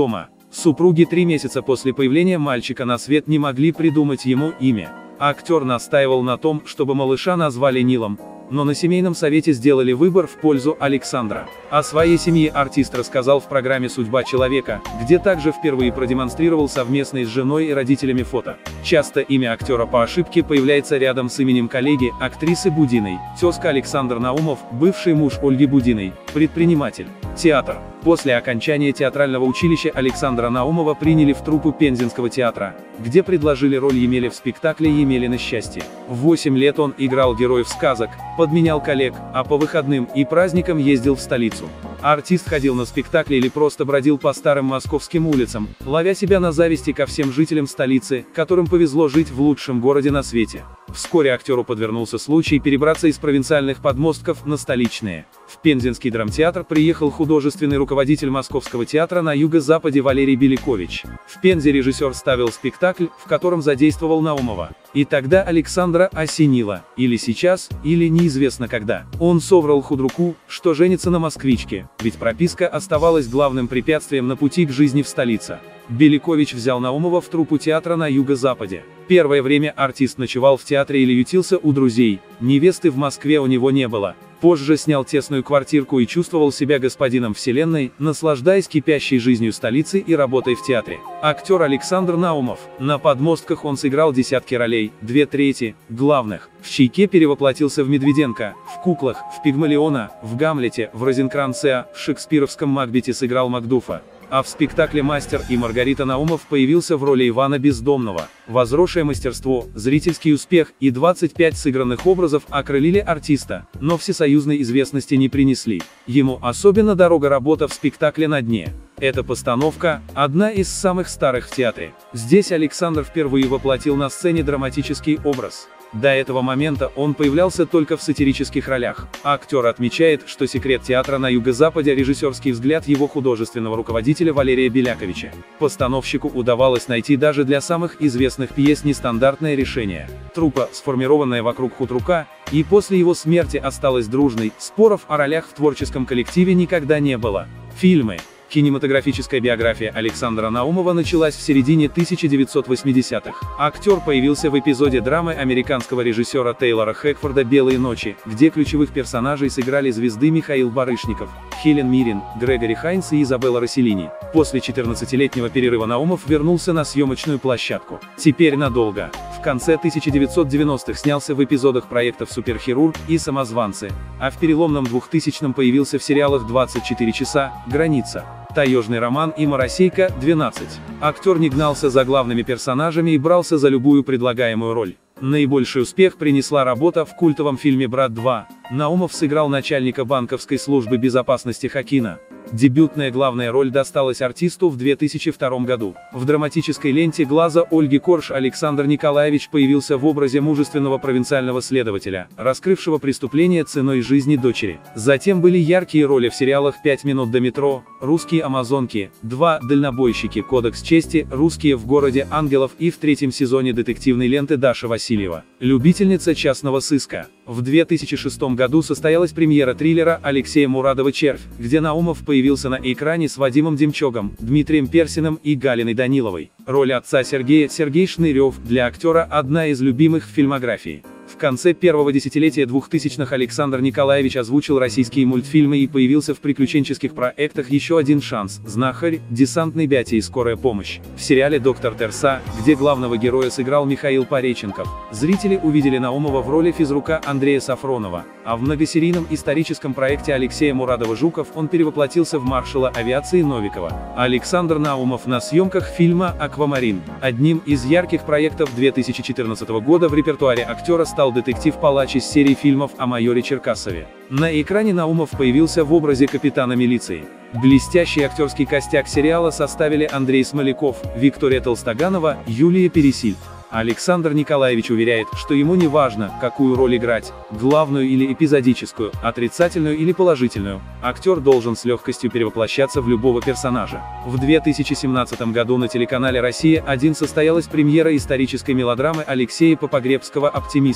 Супруги три месяца после появления мальчика на свет не могли придумать ему имя. Актер настаивал на том, чтобы малыша назвали Нилом, но на семейном совете сделали выбор в пользу Александра. О своей семье артист рассказал в программе «Судьба человека», где также впервые продемонстрировал совместные с женой и родителями фото. Часто имя актера по ошибке появляется рядом с именем коллеги, актрисы Будиной. Тезка Александр Наумов, бывший муж Ольги Будиной, предприниматель. Театр. После окончания театрального училища Александра Наумова приняли в труппу Пензенского театра, где предложили роль Емеля в спектакле «Емелино счастье». В восемь лет он играл героев сказок, подменял коллег, а по выходным и праздникам ездил в столицу. Артист ходил на спектакли или просто бродил по старым московским улицам, ловя себя на зависти ко всем жителям столицы, которым повезло жить в лучшем городе на свете. Вскоре актеру подвернулся случай перебраться из провинциальных подмостков на столичные. В Пензенский драмтеатр приехал художественный руководитель Московского театра на юго-западе Валерий Беликович. В Пензе режиссер ставил спектакль, в котором задействовал Наумова. И тогда Александра осенило, или сейчас, или неизвестно когда. Он соврал худруку, что женится на москвичке, ведь прописка оставалась главным препятствием на пути к жизни в столице. Беликович взял Наумова в труппу театра на юго-западе. Первое время артист ночевал в театре или ютился у друзей, невесты в Москве у него не было. Позже снял тесную квартирку и чувствовал себя господином вселенной, наслаждаясь кипящей жизнью столицы и работой в театре. Актер Александр Наумов. На подмостках он сыграл десятки ролей, две трети главных. В «Чайке» перевоплотился в Медведенко, в «Куклах», в «Пигмалиона», в «Гамлете», в «Розенкранце», в шекспировском «Макбете» сыграл Макдуфа. А в спектакле «Мастер и Маргарита» Наумов появился в роли Ивана Бездомного. Возросшее мастерство, зрительский успех и двадцать пять сыгранных образов окрылили артиста, но всесоюзной известности не принесли. Ему особенно дорога работа в спектакле «На дне». Эта постановка – одна из самых старых в театре. Здесь Александр впервые воплотил на сцене драматический образ. До этого момента он появлялся только в сатирических ролях. Актер отмечает, что секрет театра на юго-западе – режиссерский взгляд его художественного руководителя Валерия Беляковича. Постановщику удавалось найти даже для самых известных пьес нестандартное решение. Труппа, сформированная вокруг худрука, и после его смерти осталась дружной, споров о ролях в творческом коллективе никогда не было. Фильмы. Кинематографическая биография Александра Наумова началась в середине тысяча девятьсот восьмидесятых. Актер появился в эпизоде драмы американского режиссера Тейлора Хэкфорда «Белые ночи», где ключевых персонажей сыграли звезды Михаил Барышников, Хелен Миррен, Грегори Хайнс и Изабелла Росселлини. После четырнадцатилетнего перерыва Наумов вернулся на съемочную площадку. Теперь надолго. В конце тысяча девятьсот девяностых снялся в эпизодах проектов «Суперхирург» и «Самозванцы», а в переломном двухтысячном появился в сериалах «двадцать четыре часа», «Граница», «Таежный роман» и «Моросейка», двенадцать. Актер не гнался за главными персонажами и брался за любую предлагаемую роль. Наибольший успех принесла работа в культовом фильме «Брат два». Наумов сыграл начальника банковской службы безопасности Хакина. Дебютная главная роль досталась артисту в две тысячи втором году. В драматической ленте «Глаза Ольги Корж» Александр Николаевич появился в образе мужественного провинциального следователя, раскрывшего преступление ценой жизни дочери. Затем были яркие роли в сериалах «Пять минут до метро», «Русские амазонки», «Два дальнобойщики», «Кодекс чести», «Русские в городе ангелов» и в третьем сезоне детективной ленты Даша Васильева. Любительница частного сыска. В две тысячи шестом году состоялась премьера триллера Алексея Мурадова «Червь», где Наумов появился на экране с Вадимом Демчогом, Дмитрием Персиным и Галиной Даниловой. Роль отца Сергея, Сергей Шнырев, для актера одна из любимых в фильмографии. В конце первого десятилетия двухтысячных Александр Николаевич озвучил российские мультфильмы и появился в приключенческих проектах «Еще один шанс», «Знахарь», «Десантный Бятя» и «Скорая помощь». В сериале «Доктор Терса», где главного героя сыграл Михаил Пореченков, зрители увидели Наумова в роли физрука Андрея Сафронова, а в многосерийном историческом проекте Алексея Мурадова «Жуков» он перевоплотился в маршала авиации Новикова. Александр Наумов на съемках фильма «Аквамарин». Одним из ярких проектов две тысячи четырнадцатого года в репертуаре актера стал детектив-палач из серии фильмов о майоре Черкасове. На экране Наумов появился в образе капитана милиции. Блестящий актерский костяк сериала составили Андрей Смоляков, Виктория Толстоганова, Юлия Пересильд. Александр Николаевич уверяет, что ему не важно, какую роль играть, главную или эпизодическую, отрицательную или положительную, актер должен с легкостью перевоплощаться в любого персонажа. В две тысячи семнадцатом году на телеканале «Россия один» состоялась премьера исторической мелодрамы Алексея Попогребского «Оптимисты».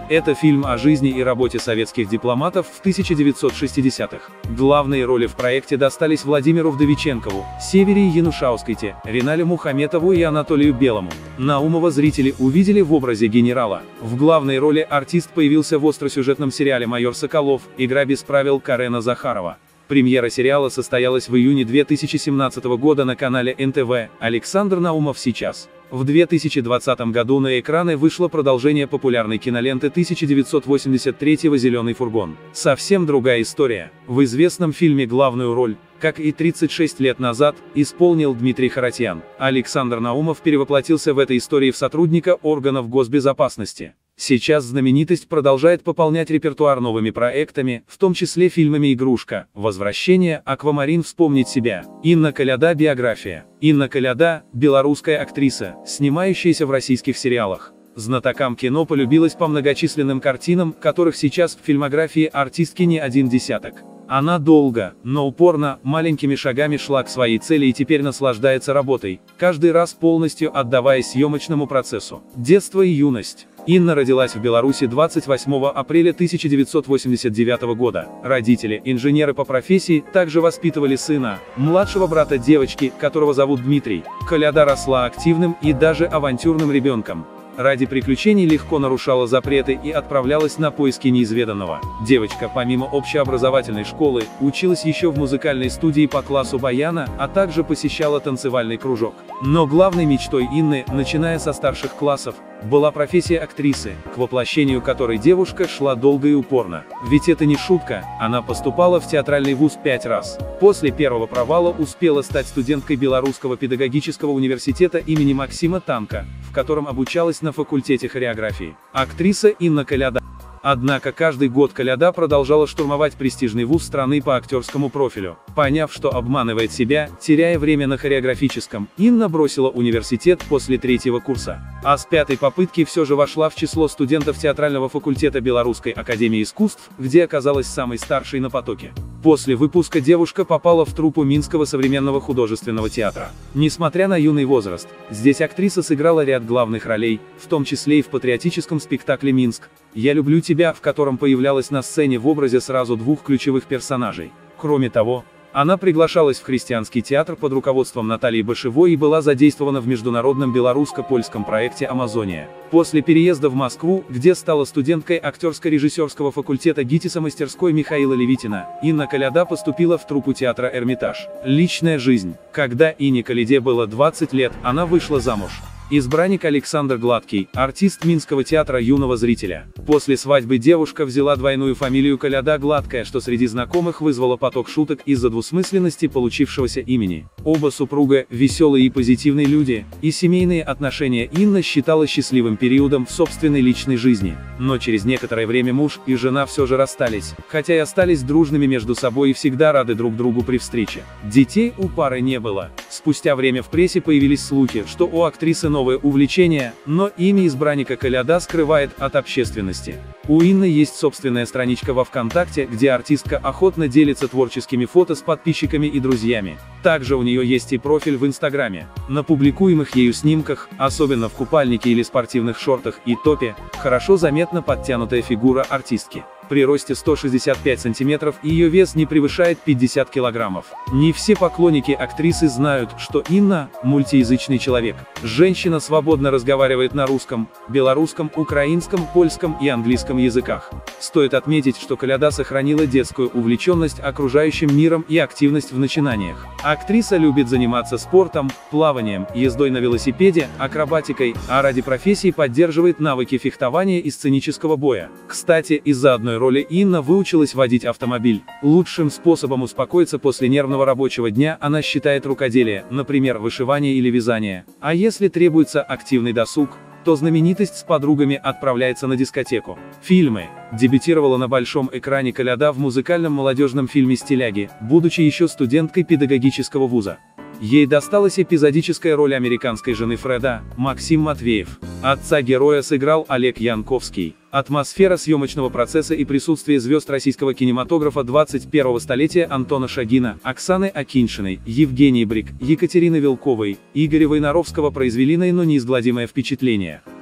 Это фильм о жизни и работе советских дипломатов в тысяча девятьсот шестидесятых. Главные роли в проекте достались Владимиру Вдовиченкову, Севере Янушаускайте, Ринале Мухаметову и Анатолию Белому. Наумова зрители увидели в образе генерала. В главной роли артист появился в остросюжетном сериале «Майор Соколов», игра без правил Карена Захарова. Премьера сериала состоялась в июне две тысячи семнадцатого года на канале эн тэ вэ. Александр Наумов сейчас. В две тысячи двадцатом году на экраны вышло продолжение популярной киноленты тысяча девятьсот восемьдесят третьего «Зеленый фургон». Совсем другая история. В известном фильме главную роль, как и тридцать шесть лет назад, исполнил Дмитрий Харатьян. Александр Наумов перевоплотился в этой истории в сотрудника органов госбезопасности. Сейчас знаменитость продолжает пополнять репертуар новыми проектами, в том числе фильмами «Игрушка», «Возвращение», «Аквамарин», «Вспомнить себя». Инна Коляда – биография. Инна Коляда – белорусская актриса, снимающаяся в российских сериалах. Знатокам кино полюбилась по многочисленным картинам, которых сейчас в фильмографии артистки не один десяток. Она долго, но упорно, маленькими шагами шла к своей цели и теперь наслаждается работой, каждый раз полностью отдаваясь съемочному процессу. Детство и юность. Инна родилась в Беларуси двадцать восьмого апреля тысяча девятьсот восемьдесят девятого года. Родители, инженеры по профессии, также воспитывали сына, младшего брата девочки, которого зовут Дмитрий. Коляда росла активным и даже авантюрным ребенком. Ради приключений легко нарушала запреты и отправлялась на поиски неизведанного. Девочка, помимо общеобразовательной школы, училась еще в музыкальной студии по классу баяна, а также посещала танцевальный кружок. Но главной мечтой Инны, начиная со старших классов, была профессия актрисы, к воплощению которой девушка шла долго и упорно. Ведь это не шутка, она поступала в театральный вуз пять раз. После первого провала успела стать студенткой Белорусского педагогического университета имени Максима Танка, в котором обучалась на факультете хореографии. Актриса Инна Коляда. Однако каждый год Коляда продолжала штурмовать престижный вуз страны по актерскому профилю. Поняв, что обманывает себя, теряя время на хореографическом, Инна бросила университет после третьего курса. А с пятой попытки все же вошла в число студентов театрального факультета Белорусской академии искусств, где оказалась самой старшей на потоке. После выпуска девушка попала в труппу Минского современного художественного театра. Несмотря на юный возраст, здесь актриса сыграла ряд главных ролей, в том числе и в патриотическом спектакле «Минск. Я люблю тебя», в котором появлялась на сцене в образе сразу двух ключевых персонажей. Кроме того, она приглашалась в христианский театр под руководством Натальи Башевой и была задействована в международном белорусско-польском проекте «Амазония». После переезда в Москву, где стала студенткой актерско-режиссерского факультета ГИТИСа мастерской Михаила Левитина, Инна Коляда поступила в труппу театра «Эрмитаж». Личная жизнь. Когда Инне Коляде было двадцать лет, она вышла замуж. Избранник Александр Гладкий, артист Минского театра юного зрителя. После свадьбы девушка взяла двойную фамилию Коляда Гладкая, что среди знакомых вызвало поток шуток из-за двусмысленности получившегося имени. Оба супруга – веселые и позитивные люди, и семейные отношения Инна считала счастливым периодом в собственной личной жизни. Но через некоторое время муж и жена все же расстались, хотя и остались дружными между собой и всегда рады друг другу при встрече. Детей у пары не было. Спустя время в прессе появились слухи, что у актрисы новое увлечение, но имя избранника Коляда скрывает от общественности. У Инны есть собственная страничка во ВКонтакте, где артистка охотно делится творческими фото с подписчиками и друзьями. Также у нее есть и профиль в Инстаграме. На публикуемых ею снимках, особенно в купальнике или спортивных шортах и топе, хорошо заметна подтянутая фигура артистки. При росте сто шестьдесят пять сантиметров ее вес не превышает пятьдесят килограммов. Не все поклонники актрисы знают, что Инна – мультиязычный человек. Женщина свободно разговаривает на русском, белорусском, украинском, польском и английском языках. Стоит отметить, что Коляда сохранила детскую увлеченность окружающим миром и активность в начинаниях. Актриса любит заниматься спортом, плаванием, ездой на велосипеде, акробатикой, а ради профессии поддерживает навыки фехтования и сценического боя. Кстати, из-за одной роли Инна выучилась водить автомобиль. Лучшим способом успокоиться после нервного рабочего дня она считает рукоделие, например, вышивание или вязание. А если требуется активный досуг, то знаменитость с подругами отправляется на дискотеку. Фильмы. Дебютировала на большом экране Коляда в музыкальном молодежном фильме «Стиляги», будучи еще студенткой педагогического вуза. Ей досталась эпизодическая роль американской жены Фреда, Максим Матвеев. Отца героя сыграл Олег Янковский. Атмосфера съемочного процесса и присутствие звезд российского кинематографа двадцать первого столетия Антона Шагина, Оксаны Акиньшиной, Евгении Брик, Екатерины Вилковой, Игоря Войнаровского произвели на Инну неизгладимое впечатление.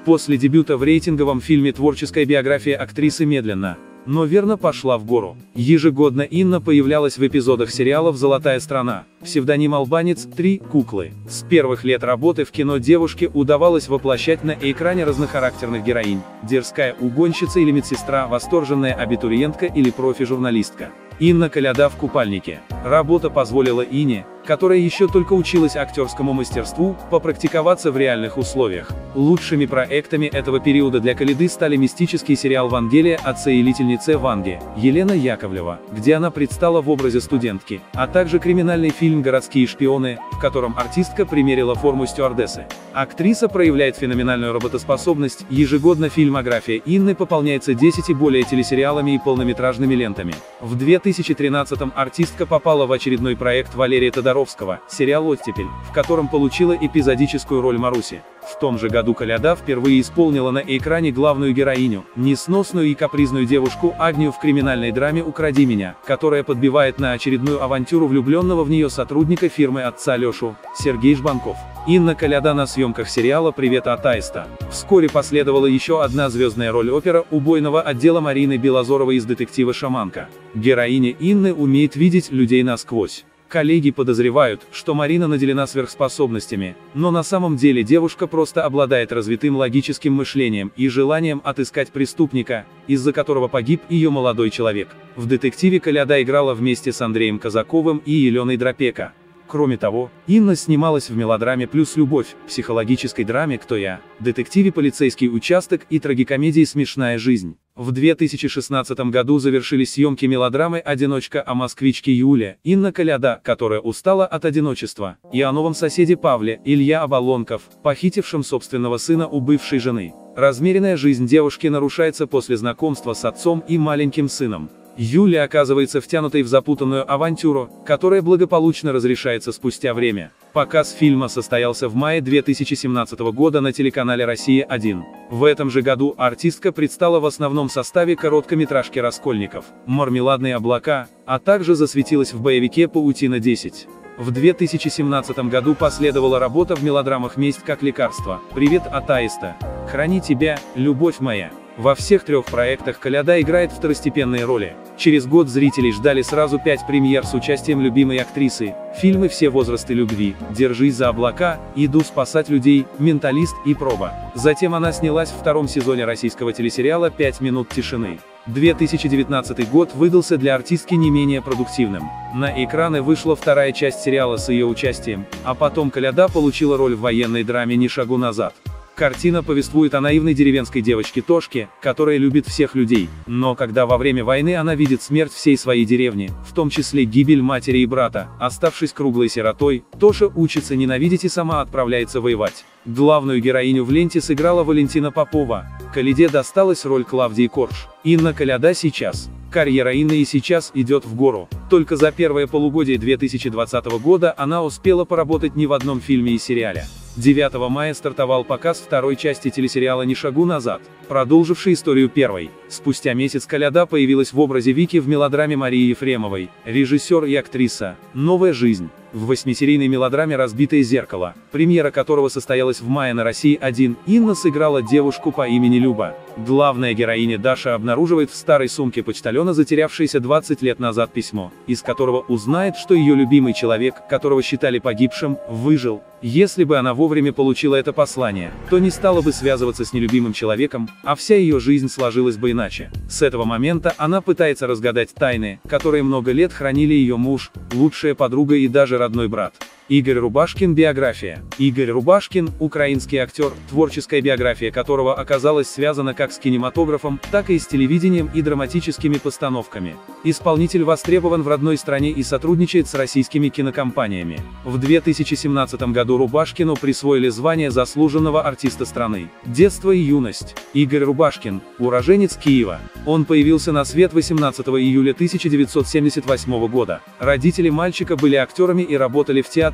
После дебюта в рейтинговом фильме творческая биография актрисы медленно, но верно пошла в гору. Ежегодно Инна появлялась в эпизодах сериалов «Золотая страна», псевдоним «Албанец», «Три куклы». С первых лет работы в кино девушке удавалось воплощать на экране разнохарактерных героинь: дерзкая угонщица или медсестра, восторженная абитуриентка или профи-журналистка. Инна Коляда в купальнике. Работа позволила Инне, которая еще только училась актерскому мастерству, попрактиковаться в реальных условиях. Лучшими проектами этого периода для Коляды стали мистический сериал «Вангелия» о целительнице Ванге, Елена Яковлева, где она предстала в образе студентки, а также криминальный фильм «Городские шпионы», в котором артистка примерила форму стюардессы. Актриса проявляет феноменальную работоспособность, ежегодно фильмография Инны пополняется десять и более телесериалами и полнометражными лентами. В две тысячи тринадцатом артистка попала в очередной проект Валерия Тодоровского, сериал «Оттепель», в котором получила эпизодическую роль Маруси. В том же году Коляда впервые исполнила на экране главную героиню, несносную и капризную девушку Агнию в криминальной драме «Укради меня», которая подбивает на очередную авантюру влюбленного в нее сотрудника фирмы отца Лешу, Сергей Жбанков. Инна Коляда на съемках сериала «Привет от Аиста». Вскоре последовала еще одна звездная роль опера убойного отдела Марины Белозоровой из детектива «Шаманка». Героиня Инны умеет видеть людей насквозь. Коллеги подозревают, что Марина наделена сверхспособностями, но на самом деле девушка просто обладает развитым логическим мышлением и желанием отыскать преступника, из-за которого погиб ее молодой человек. В детективе Коляда играла вместе с Андреем Казаковым и Еленой Дропека. Кроме того, Инна снималась в мелодраме «Плюс любовь», психологической драме «Кто я?», детективе «Полицейский участок» и трагикомедии «Смешная жизнь». В две тысячи шестнадцатом году завершились съемки мелодрамы «Одиночка» о москвичке Юле, Инна Коляда, которая устала от одиночества, и о новом соседе Павле, Илья Оболонков, похитившем собственного сына у бывшей жены. Размеренная жизнь девушки нарушается после знакомства с отцом и маленьким сыном. Юля оказывается втянутой в запутанную авантюру, которая благополучно разрешается спустя время. Показ фильма состоялся в мае две тысячи семнадцатого года на телеканале «Россия один». В этом же году артистка предстала в основном составе короткометражки «Раскольников», «Мармеладные облака», а также засветилась в боевике «Паутина десять». В две тысячи семнадцатом году последовала работа в мелодрамах «Месть как лекарство», «Привет от Аиста», «Храни тебя, любовь моя». Во всех трех проектах Коляда играет второстепенные роли. Через год зрителей ждали сразу пять премьер с участием любимой актрисы: фильмы «Все возрасты любви», «Держись за облака», «Иду спасать людей», «Менталист» и «Проба». Затем она снялась в втором сезоне российского телесериала «Пять минут тишины». две тысячи девятнадцатый год выдался для артистки не менее продуктивным. На экраны вышла вторая часть сериала с ее участием, а потом Коляда получила роль в военной драме «Ни шагу назад». Картина повествует о наивной деревенской девочке Тошке, которая любит всех людей, но когда во время войны она видит смерть всей своей деревни, в том числе гибель матери и брата, оставшись круглой сиротой, Тоша учится ненавидеть и сама отправляется воевать. Главную героиню в ленте сыграла Валентина Попова. Коляде досталась роль Клавдии Корж. Инна Коляда сейчас. Карьера Инны и сейчас идет в гору. Только за первое полугодие две тысячи двадцатого года она успела поработать не в одном фильме и сериале. девятого мая стартовал показ второй части телесериала «Ни шагу назад», продолживший историю первой. Спустя месяц Коляда появилась в образе Вики в мелодраме Марии Ефремовой, режиссер и актриса «Новая жизнь». В восьмисерийной мелодраме «Разбитое зеркало», премьера которого состоялась в мае на России один, Инна сыграла девушку по имени Люба. Главная героиня Даша обнаруживает в старой сумке почтальона затерявшееся двадцать лет назад письмо, из которого узнает, что ее любимый человек, которого считали погибшим, выжил. Если бы она вовремя получила это послание, то не стала бы связываться с нелюбимым человеком, а вся ее жизнь сложилась бы иначе. С этого момента она пытается разгадать тайны, которые много лет хранили ее муж, лучшая подруга и даже родной брат. Игорь Рубашкин. Биография. Игорь Рубашкин – украинский актер, творческая биография которого оказалась связана как с кинематографом, так и с телевидением и драматическими постановками. Исполнитель востребован в родной стране и сотрудничает с российскими кинокомпаниями. В две тысячи семнадцатом году Рубашкину присвоили звание заслуженного артиста страны. Детство и юность. Игорь Рубашкин – уроженец Киева. Он появился на свет восемнадцатого июля тысяча девятьсот семьдесят восьмого года. Родители мальчика были актерами и работали в театре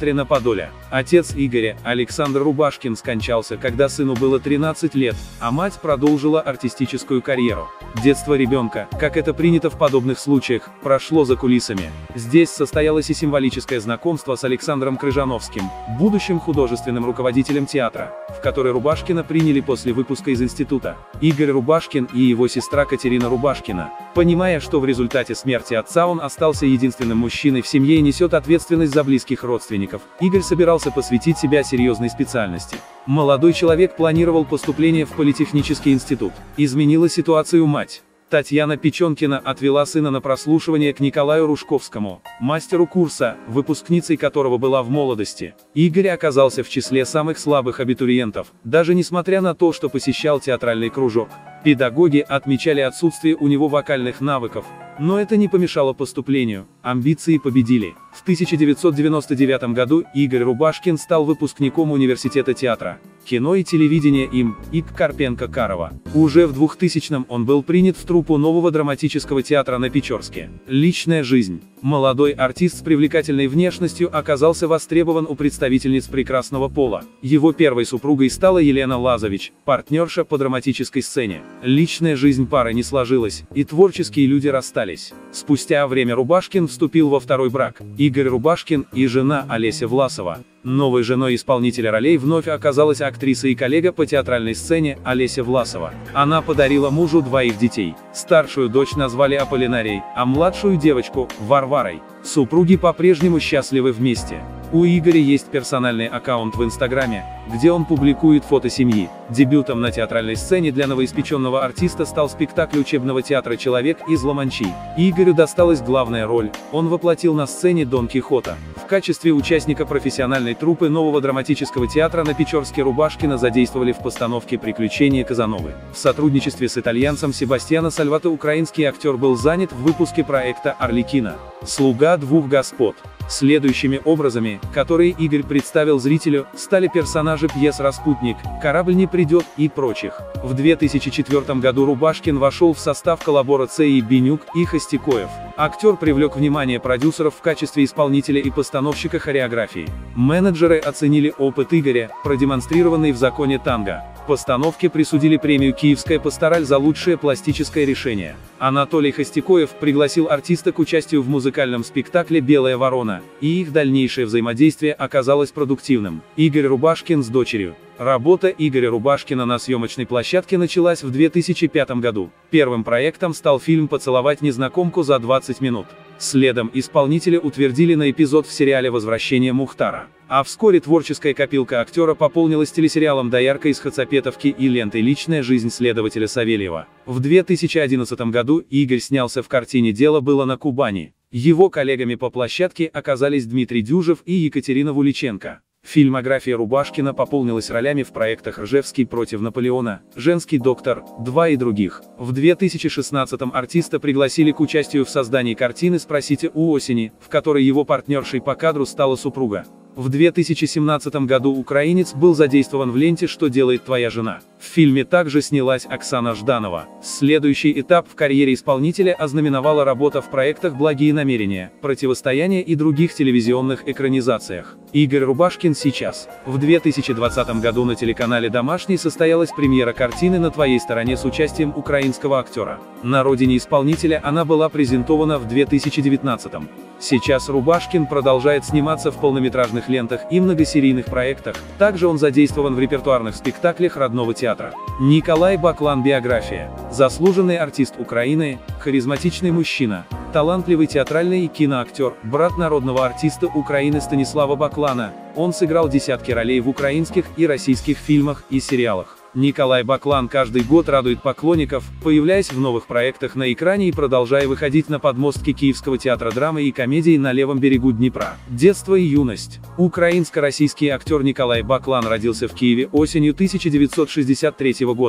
театре на Подоле. Отец Игоря, Александр Рубашкин, скончался, когда сыну было тринадцать лет, а мать продолжила артистическую карьеру. Детство ребенка, как это принято в подобных случаях, прошло за кулисами. Здесь состоялось и символическое знакомство с Александром Крыжановским, будущим художественным руководителем театра, в который Рубашкина приняли после выпуска из института. Игорь Рубашкин и его сестра Катерина Рубашкина, понимая, что в результате смерти отца он остался единственным мужчиной в семье и несет ответственность за близких родственников, Игорь собирался посвятить себя серьезной специальности. Молодой человек планировал поступление в политехнический институт. Изменила ситуацию мать. Татьяна Печенкина отвела сына на прослушивание к Николаю Ружковскому, мастеру курса, выпускницей которого была в молодости. Игорь оказался в числе самых слабых абитуриентов, даже несмотря на то, что посещал театральный кружок. Педагоги отмечали отсутствие у него вокальных навыков, но это не помешало поступлению, амбиции победили. В тысяча девятьсот девяносто девятом году Игорь Рубашкин стал выпускником университета театра, кино и телевидения им и Карпенко-Карова. Уже в двухтысячном он был принят в труппу Нового драматического театра на Печорске. Личная жизнь. Молодой артист с привлекательной внешностью оказался востребован у представительниц прекрасного пола. Его первой супругой стала Елена Лазович, партнерша по драматической сцене. Личная жизнь пары не сложилась, и творческие люди расстались. Спустя время Рубашкин вступил во второй брак. Игорь Рубашкин и жена Олеся Власова. Новой женой исполнителя ролей вновь оказалась актриса и коллега по театральной сцене Олеся Власова. Она подарила мужу двоих детей. Старшую дочь назвали Аполлинарией, а младшую девочку – Варварой. Супруги по-прежнему счастливы вместе. У Игоря есть персональный аккаунт в Инстаграме, где он публикует фото семьи. Дебютом на театральной сцене для новоиспеченного артиста стал спектакль учебного театра «Человек из Ла-Манчи». Игорю досталась главная роль, он воплотил на сцене Дон Кихота. В качестве участника профессиональной труппы Нового драматического театра на Печорске Рубашкина задействовали в постановке «Приключения Казановы». В сотрудничестве с итальянцем Себастьяно Сальвато украинский актер был занят в выпуске проекта «Арлекино. Слуга двух господ». Следующими образами, которые Игорь представил зрителю, стали персонажи пьес «Распутник», «Корабль не придет» и прочих. В две тысячи четвёртом году Рубашкин вошел в состав коллаборации Бенюк и Хостякоев. Актер привлек внимание продюсеров в качестве исполнителя и постановщика хореографии. Менеджеры оценили опыт Игоря, продемонстрированный в «Законе танго». Постановке присудили премию «Киевская пастораль» за лучшее пластическое решение. Анатолий Хостякоев пригласил артиста к участию в музыкальном спектакле «Белая ворона», и их дальнейшее взаимодействие оказалось продуктивным. Игорь Рубашкин с дочерью. Работа Игоря Рубашкина на съемочной площадке началась в две тысячи пятом году. Первым проектом стал фильм «Поцеловать незнакомку за двадцать минут». Следом исполнителя утвердили на эпизод в сериале «Возвращение Мухтара». А вскоре творческая копилка актера пополнилась телесериалом «Доярка из Хацапетовки» и лентой «Личная жизнь следователя Савельева». В две тысячи одиннадцатом году Игорь снялся в картине «Дело было на Кубани». Его коллегами по площадке оказались Дмитрий Дюжев и Екатерина Вуличенко. Фильмография Рубашкина пополнилась ролями в проектах «Ржевский против Наполеона», «Женский доктор», два и других. В две тысячи шестнадцатом артиста пригласили к участию в создании картины «Спросите у осени», в которой его партнершей по кадру стала супруга. В две тысячи семнадцатом году украинец был задействован в ленте «Что делает твоя жена». В фильме также снялась Оксана Жданова. Следующий этап в карьере исполнителя ознаменовала работа в проектах «Благие намерения», «Противостояние» и других телевизионных экранизациях. Игорь Рубашкин сейчас. В две тысячи двадцатом году на телеканале «Домашний» состоялась премьера картины «На твоей стороне» с участием украинского актера. На родине исполнителя она была презентована в две тысячи девятнадцатом. Сейчас Рубашкин продолжает сниматься в полнометражных лентах и многосерийных проектах, также он задействован в репертуарных спектаклях родного театра. Николай Баклан. Биография. Заслуженный артист Украины, харизматичный мужчина, талантливый театральный и киноактер, брат народного артиста Украины Станислава Баклана. Он сыграл десятки ролей в украинских и российских фильмах и сериалах. Николай Баклан каждый год радует поклонников, появляясь в новых проектах на экране и продолжая выходить на подмостки Киевского театра драмы и комедии на левом берегу Днепра. Детство и юность. Украинско-российский актер Николай Баклан родился в Киеве осенью тысяча девятьсот шестьдесят третьего года.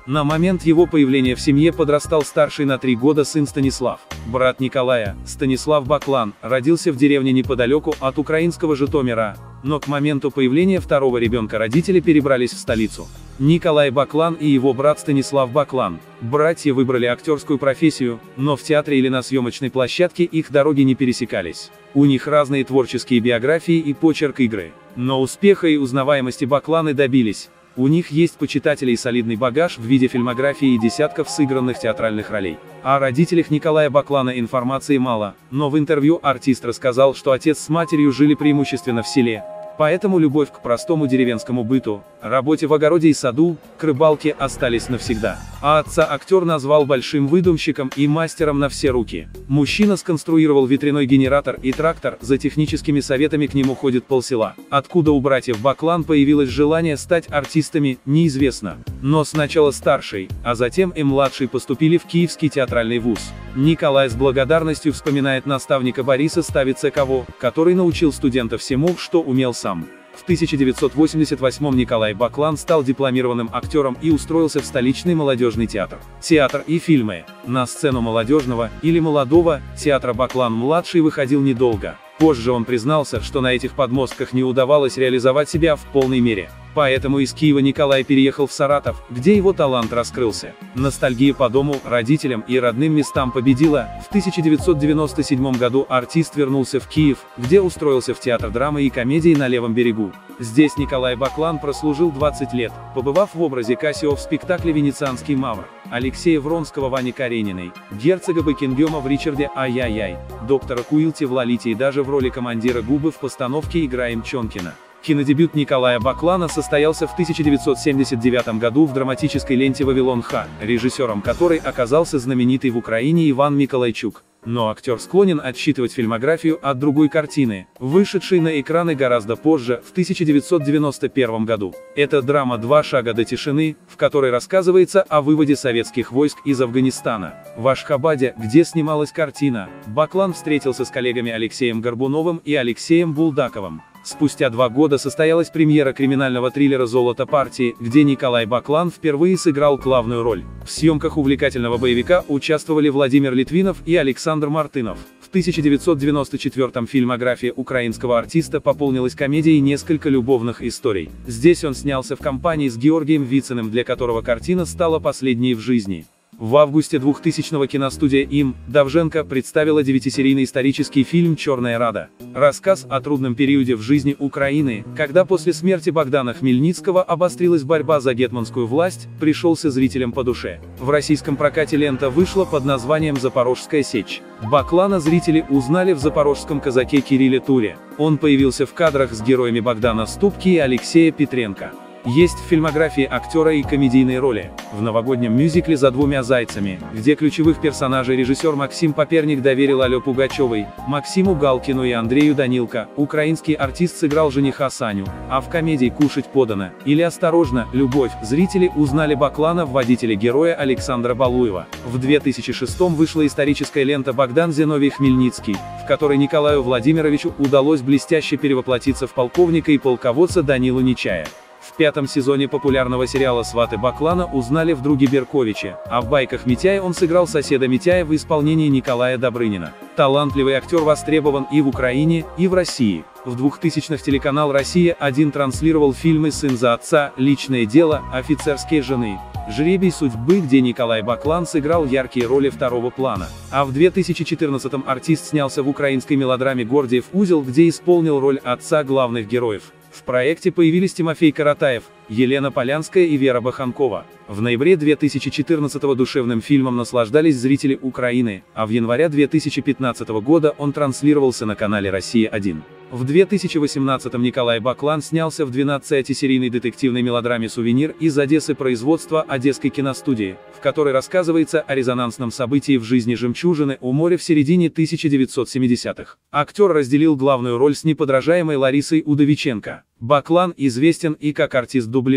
На момент его появления в семье подрастал старший на три года сын Станислав. Брат Николая, Станислав Баклан, родился в деревне неподалеку от украинского Житомира, но к моменту появления второго ребенка родители перебрались в столицу. Николай Баклан и его брат Станислав Баклан. Братья выбрали актерскую профессию, но в театре или на съемочной площадке их дороги не пересекались. У них разные творческие биографии и почерк игры. Но успеха и узнаваемости Бакланы добились. У них есть почитатели и солидный багаж в виде фильмографии и десятков сыгранных театральных ролей. О родителях Николая Баклана информации мало, но в интервью артист рассказал, что отец с матерью жили преимущественно в селе. Поэтому любовь к простому деревенскому быту, работе в огороде и саду, к рыбалке остались навсегда. А отца актер назвал большим выдумщиком и мастером на все руки. Мужчина сконструировал ветряной генератор и трактор, за техническими советами к нему ходит полсела. Откуда у братьев Баклан появилось желание стать артистами, неизвестно. Но сначала старший, а затем и младший поступили в Киевский театральный вуз. Николай с благодарностью вспоминает наставника Бориса Ставицкого, который научил студента всему, что умел сам. В тысяча девятьсот восемьдесят восьмом Николай Баклан стал дипломированным актером и устроился в столичный молодежный театр. Театр и фильмы. На сцену молодежного, или молодого, театра Баклан-младший выходил недолго. Позже он признался, что на этих подмостках не удавалось реализовать себя в полной мере. Поэтому из Киева Николай переехал в Саратов, где его талант раскрылся. Ностальгия по дому, родителям и родным местам победила. В тысяча девятьсот девяносто седьмом году артист вернулся в Киев, где устроился в театр драмы и комедии на Левом берегу. Здесь Николай Баклан прослужил двадцать лет, побывав в образе Кассио в спектакле «Венецианский мавр», Алексея Вронского в Анне Карениной, герцога Бекингема в Ричарде Ай-яй-яй, доктора Куилти в Лолите и даже в роли командира Губы в постановке «Играем Чонкина». Кинодебют Николая Баклана состоялся в тысяча девятьсот семьдесят девятом году в драматической ленте «Вавилон-Х», режиссером которой оказался знаменитый в Украине Иван Миколайчук. Но актер склонен отсчитывать фильмографию от другой картины, вышедшей на экраны гораздо позже, в тысяча девятьсот девяносто первом году. Это драма «Два шага до тишины», в которой рассказывается о выводе советских войск из Афганистана. В Ашхабаде, где снималась картина, Баклан встретился с коллегами Алексеем Горбуновым и Алексеем Булдаковым. Спустя два года состоялась премьера криминального триллера «Золото партии», где Николай Баклан впервые сыграл главную роль. В съемках увлекательного боевика участвовали Владимир Литвинов и Александр Мартынов. В тысяча девятьсот девяносто четвёртом фильмография украинского артиста пополнилась комедией «Несколько любовных историй». Здесь он снялся в компании с Георгием Вициным, для которого картина стала последней в жизни. В августе двухтысячного киностудия «Им» Довженко представила девятисерийный исторический фильм «Черная Рада». Рассказ о трудном периоде в жизни Украины, когда после смерти Богдана Хмельницкого обострилась борьба за гетманскую власть, пришелся зрителям по душе. В российском прокате лента вышла под названием «Запорожская сечь». Баклана зрители узнали в запорожском казаке Кирилле Туре. Он появился в кадрах с героями Богдана Ступки и Алексея Петренко. Есть в фильмографии актера и комедийные роли. В новогоднем мюзикле «За двумя зайцами», где ключевых персонажей режиссер Максим Поперник доверил Алле Пугачевой, Максиму Галкину и Андрею Данилко, украинский артист сыграл жениха Саню, а в комедии «Кушать подано» или «Осторожно, любовь» зрители узнали Баклана в водителе героя Александра Балуева. В две тысячи шестом вышла историческая лента «Богдан Зиновий Хмельницкий», в которой Николаю Владимировичу удалось блестяще перевоплотиться в полковника и полководца Данилу Нечая. В пятом сезоне популярного сериала «Сваты» Баклана узнали в друге Берковиче, а в «Байках Митяя» он сыграл соседа Митяя в исполнении Николая Добрынина. Талантливый актер востребован и в Украине, и в России. В двухтысячных телеканал «Россия-один» транслировал фильмы «Сын за отца», «Личное дело», «Офицерские жены», «Жребий судьбы», где Николай Баклан сыграл яркие роли второго плана. А в две тысячи четырнадцатом артист снялся в украинской мелодраме «Гордиев узел», где исполнил роль отца главных героев. В проекте появились Тимофей Каратаев, Елена Полянская и Вера Баханкова. В ноябре две тысячи четырнадцатого душевным фильмом наслаждались зрители Украины, а в январе две тысячи пятнадцатого года он транслировался на канале «Россия-один». В две тысячи восемнадцатом Николай Баклан снялся в двенадцатисерийной детективной мелодраме «Сувенир» из Одессы производства Одесской киностудии, в которой рассказывается о резонансном событии в жизни жемчужины у моря в середине тысяча девятьсот семидесятых. Актер разделил главную роль с неподражаемой Ларисой Удовиченко. Баклан известен и как артист дубляжа.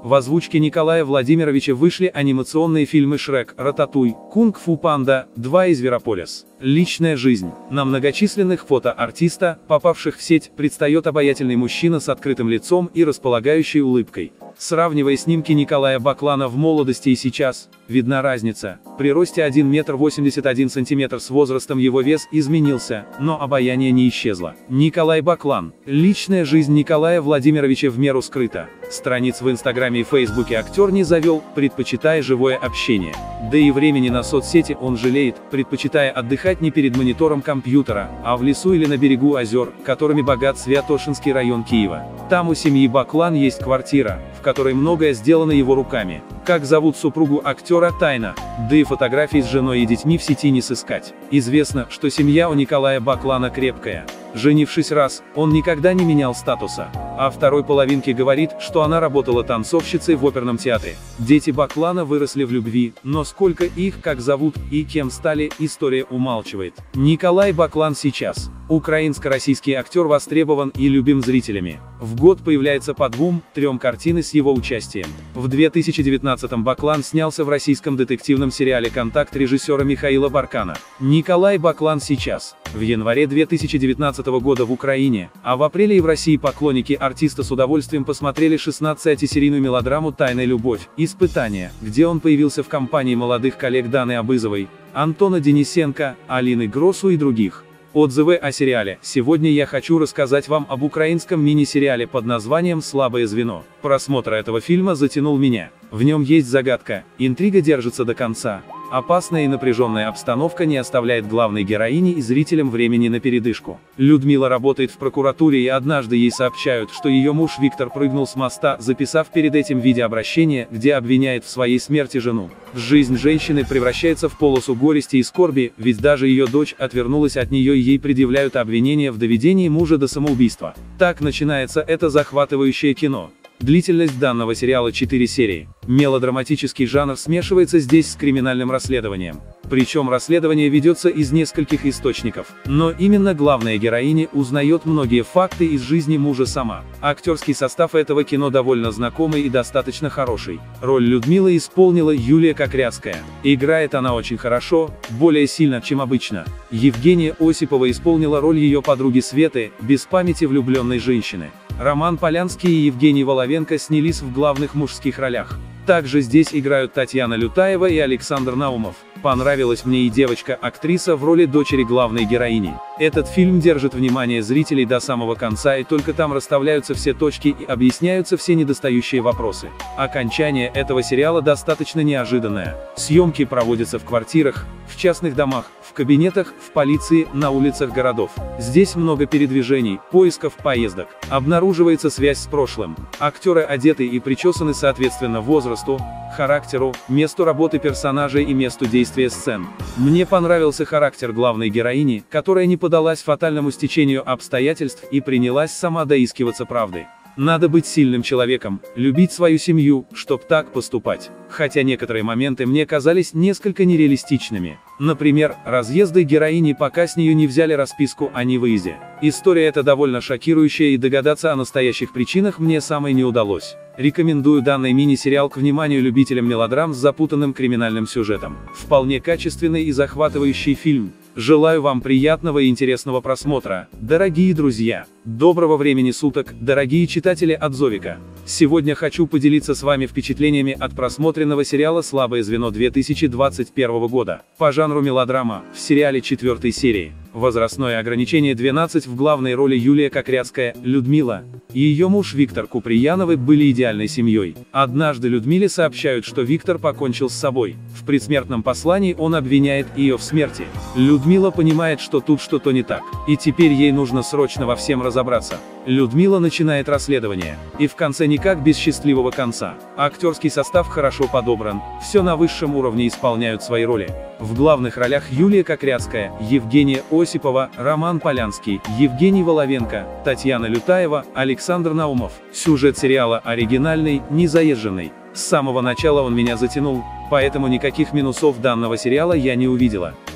В озвучке Николая Владимировича вышли анимационные фильмы «Шрек», «Рататуй», «Кунг-фу панда два» и «Зверополис». Личная жизнь. На многочисленных фото артиста, попавших в сеть, предстает обаятельный мужчина с открытым лицом и располагающей улыбкой. Сравнивая снимки Николая Баклана в молодости и сейчас, видна разница. При росте один метр восемьдесят один сантиметр с возрастом его вес изменился, но обаяние не исчезло. Николай Баклан. Личная жизнь Николая Владимировича в меру скрыта. Страниц в Инстаграме и Фейсбуке актер не завел, предпочитая живое общение. Да и времени на соцсети он жалеет, предпочитая отдыхать не перед монитором компьютера, а в лесу или на берегу озер, которыми богат Святошинский район Киева. Там у семьи Баклан есть квартира, в которой многое сделано его руками. Как зовут супругу актера — тайна, да и фотографий с женой и детьми в сети не сыскать. Известно, что семья у Николая Баклана крепкая. Женившись раз, он никогда не менял статуса. О второй половинке говорит, что она работала танцовщицей в оперном театре. Дети Баклана выросли в любви, но сколько их, как зовут и кем стали, история умалчивает. Николай Баклан сейчас. Украинско-российский актер востребован и любим зрителями. В год появляется по двум-трем картины с его участием. В две тысячи девятнадцатом Баклан снялся в российском детективном сериале «Контакт» режиссера Михаила Баркана. Николай Баклан сейчас. В январе две тысячи девятнадцатого года в Украине, а в апреле и в России поклонники артиста с удовольствием посмотрели шестнадцатисерийную мелодраму «Тайная любовь. Испытание», где он появился в компании молодых коллег Даны Абызовой, Антона Денисенко, Алины Гросу и других. Отзывы о сериале. Сегодня я хочу рассказать вам об украинском мини-сериале под названием «Слабое звено». Просмотр этого фильма затянул меня. В нем есть загадка, интрига держится до конца. Опасная и напряженная обстановка не оставляет главной героине и зрителям времени на передышку. Людмила работает в прокуратуре, и однажды ей сообщают, что ее муж Виктор прыгнул с моста, записав перед этим видеообращение, где обвиняет в своей смерти жену. Жизнь женщины превращается в полосу горести и скорби, ведь даже ее дочь отвернулась от нее, и ей предъявляют обвинение в доведении мужа до самоубийства. Так начинается это захватывающее кино. Длительность данного сериала четыре серии. Мелодраматический жанр смешивается здесь с криминальным расследованием. Причем расследование ведется из нескольких источников. Но именно главная героиня узнает многие факты из жизни мужа сама. Актерский состав этого кино довольно знакомый и достаточно хороший. Роль Людмилы исполнила Юлия Кокрядская. Играет она очень хорошо, более сильно, чем обычно. Евгения Осипова исполнила роль ее подруги Светы, без памяти влюбленной женщины. Роман Полянский и Евгений Воловенко снялись в главных мужских ролях. Также здесь играют Татьяна Лютаева и Александр Наумов. Понравилась мне и девочка-актриса в роли дочери главной героини. Этот фильм держит внимание зрителей до самого конца, и только там расставляются все точки и объясняются все недостающие вопросы. Окончание этого сериала достаточно неожиданное. Съемки проводятся в квартирах, в частных домах, в кабинетах, в полиции, на улицах городов. Здесь много передвижений, поисков, поездок. Обнаруживается связь с прошлым. Актеры одеты и причесаны соответственно возрасту, характеру, месту работы персонажей и месту действия сцен. Мне понравился характер главной героини, которая не поддалась фатальному стечению обстоятельств и принялась сама доискиваться правды. Надо быть сильным человеком, любить свою семью, чтоб так поступать. Хотя некоторые моменты мне казались несколько нереалистичными. Например, разъезды героини, пока с нее не взяли расписку о невыезде. История эта довольно шокирующая, и догадаться о настоящих причинах мне самой не удалось. Рекомендую данный мини-сериал к вниманию любителям мелодрам с запутанным криминальным сюжетом. Вполне качественный и захватывающий фильм. Желаю вам приятного и интересного просмотра, дорогие друзья. Доброго времени суток, дорогие читатели Отзовика. Сегодня хочу поделиться с вами впечатлениями от просмотренного сериала «Слабое звено» две тысячи двадцать первого года. По жанру мелодрама, в сериале четвертой серии. Возрастное ограничение двенадцать, в главной роли Юлия Кокрядская, Людмила, и ее муж Виктор Куприяновы были идеальной семьей. Однажды Людмиле сообщают, что Виктор покончил с собой. В предсмертном послании он обвиняет ее в смерти. Людмила понимает, что тут что-то не так, и теперь ей нужно срочно во всем разобраться. Людмила начинает расследование, и в конце никак без счастливого конца. Актерский состав хорошо подобран, все на высшем уровне исполняют свои роли. В главных ролях Юлия Кокрядская, Евгения Осипова, Роман Полянский, Евгений Воловенко, Татьяна Лютаева, Александр Наумов. Сюжет сериала оригинальный, незаезженный. С самого начала он меня затянул, поэтому никаких минусов данного сериала я не увидела.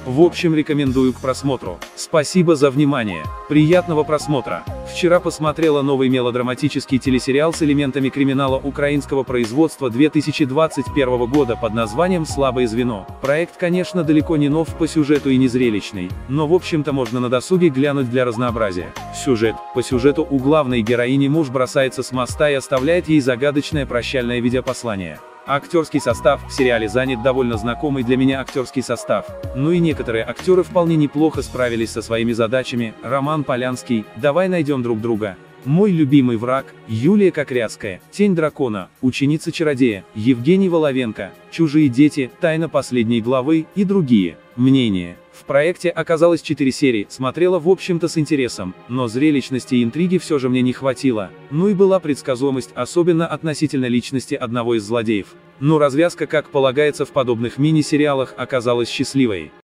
В общем, рекомендую к просмотру. Спасибо за внимание. Приятного просмотра. Вчера посмотрела новый мелодраматический телесериал с элементами криминала украинского производства две тысячи двадцать первого года под названием «Слабое звено». Проект, конечно, далеко не нов по сюжету и не зрелищный, но в общем-то можно на досуге глянуть для разнообразия. Сюжет. По сюжету у главной героини муж бросается с моста и оставляет ей загадочное прощальное видеопослание. Актерский состав. В сериале занят довольно знакомый для меня актерский состав. Ну и некоторые актеры вполне неплохо справились со своими задачами. Роман Полянский, «Давай найдем друг друга», «Мой любимый враг», Юлия Кокрядская, «Тень дракона», «Ученица чародея», Евгений Воловенко, «Чужие дети», «Тайна последней главы» и другие. Мнение. В проекте оказалось четыре серии, смотрела в общем-то с интересом, но зрелищности и интриги все же мне не хватило, ну и была предсказуемость, особенно относительно личности одного из злодеев. Но развязка, как полагается в подобных мини-сериалах, оказалась счастливой.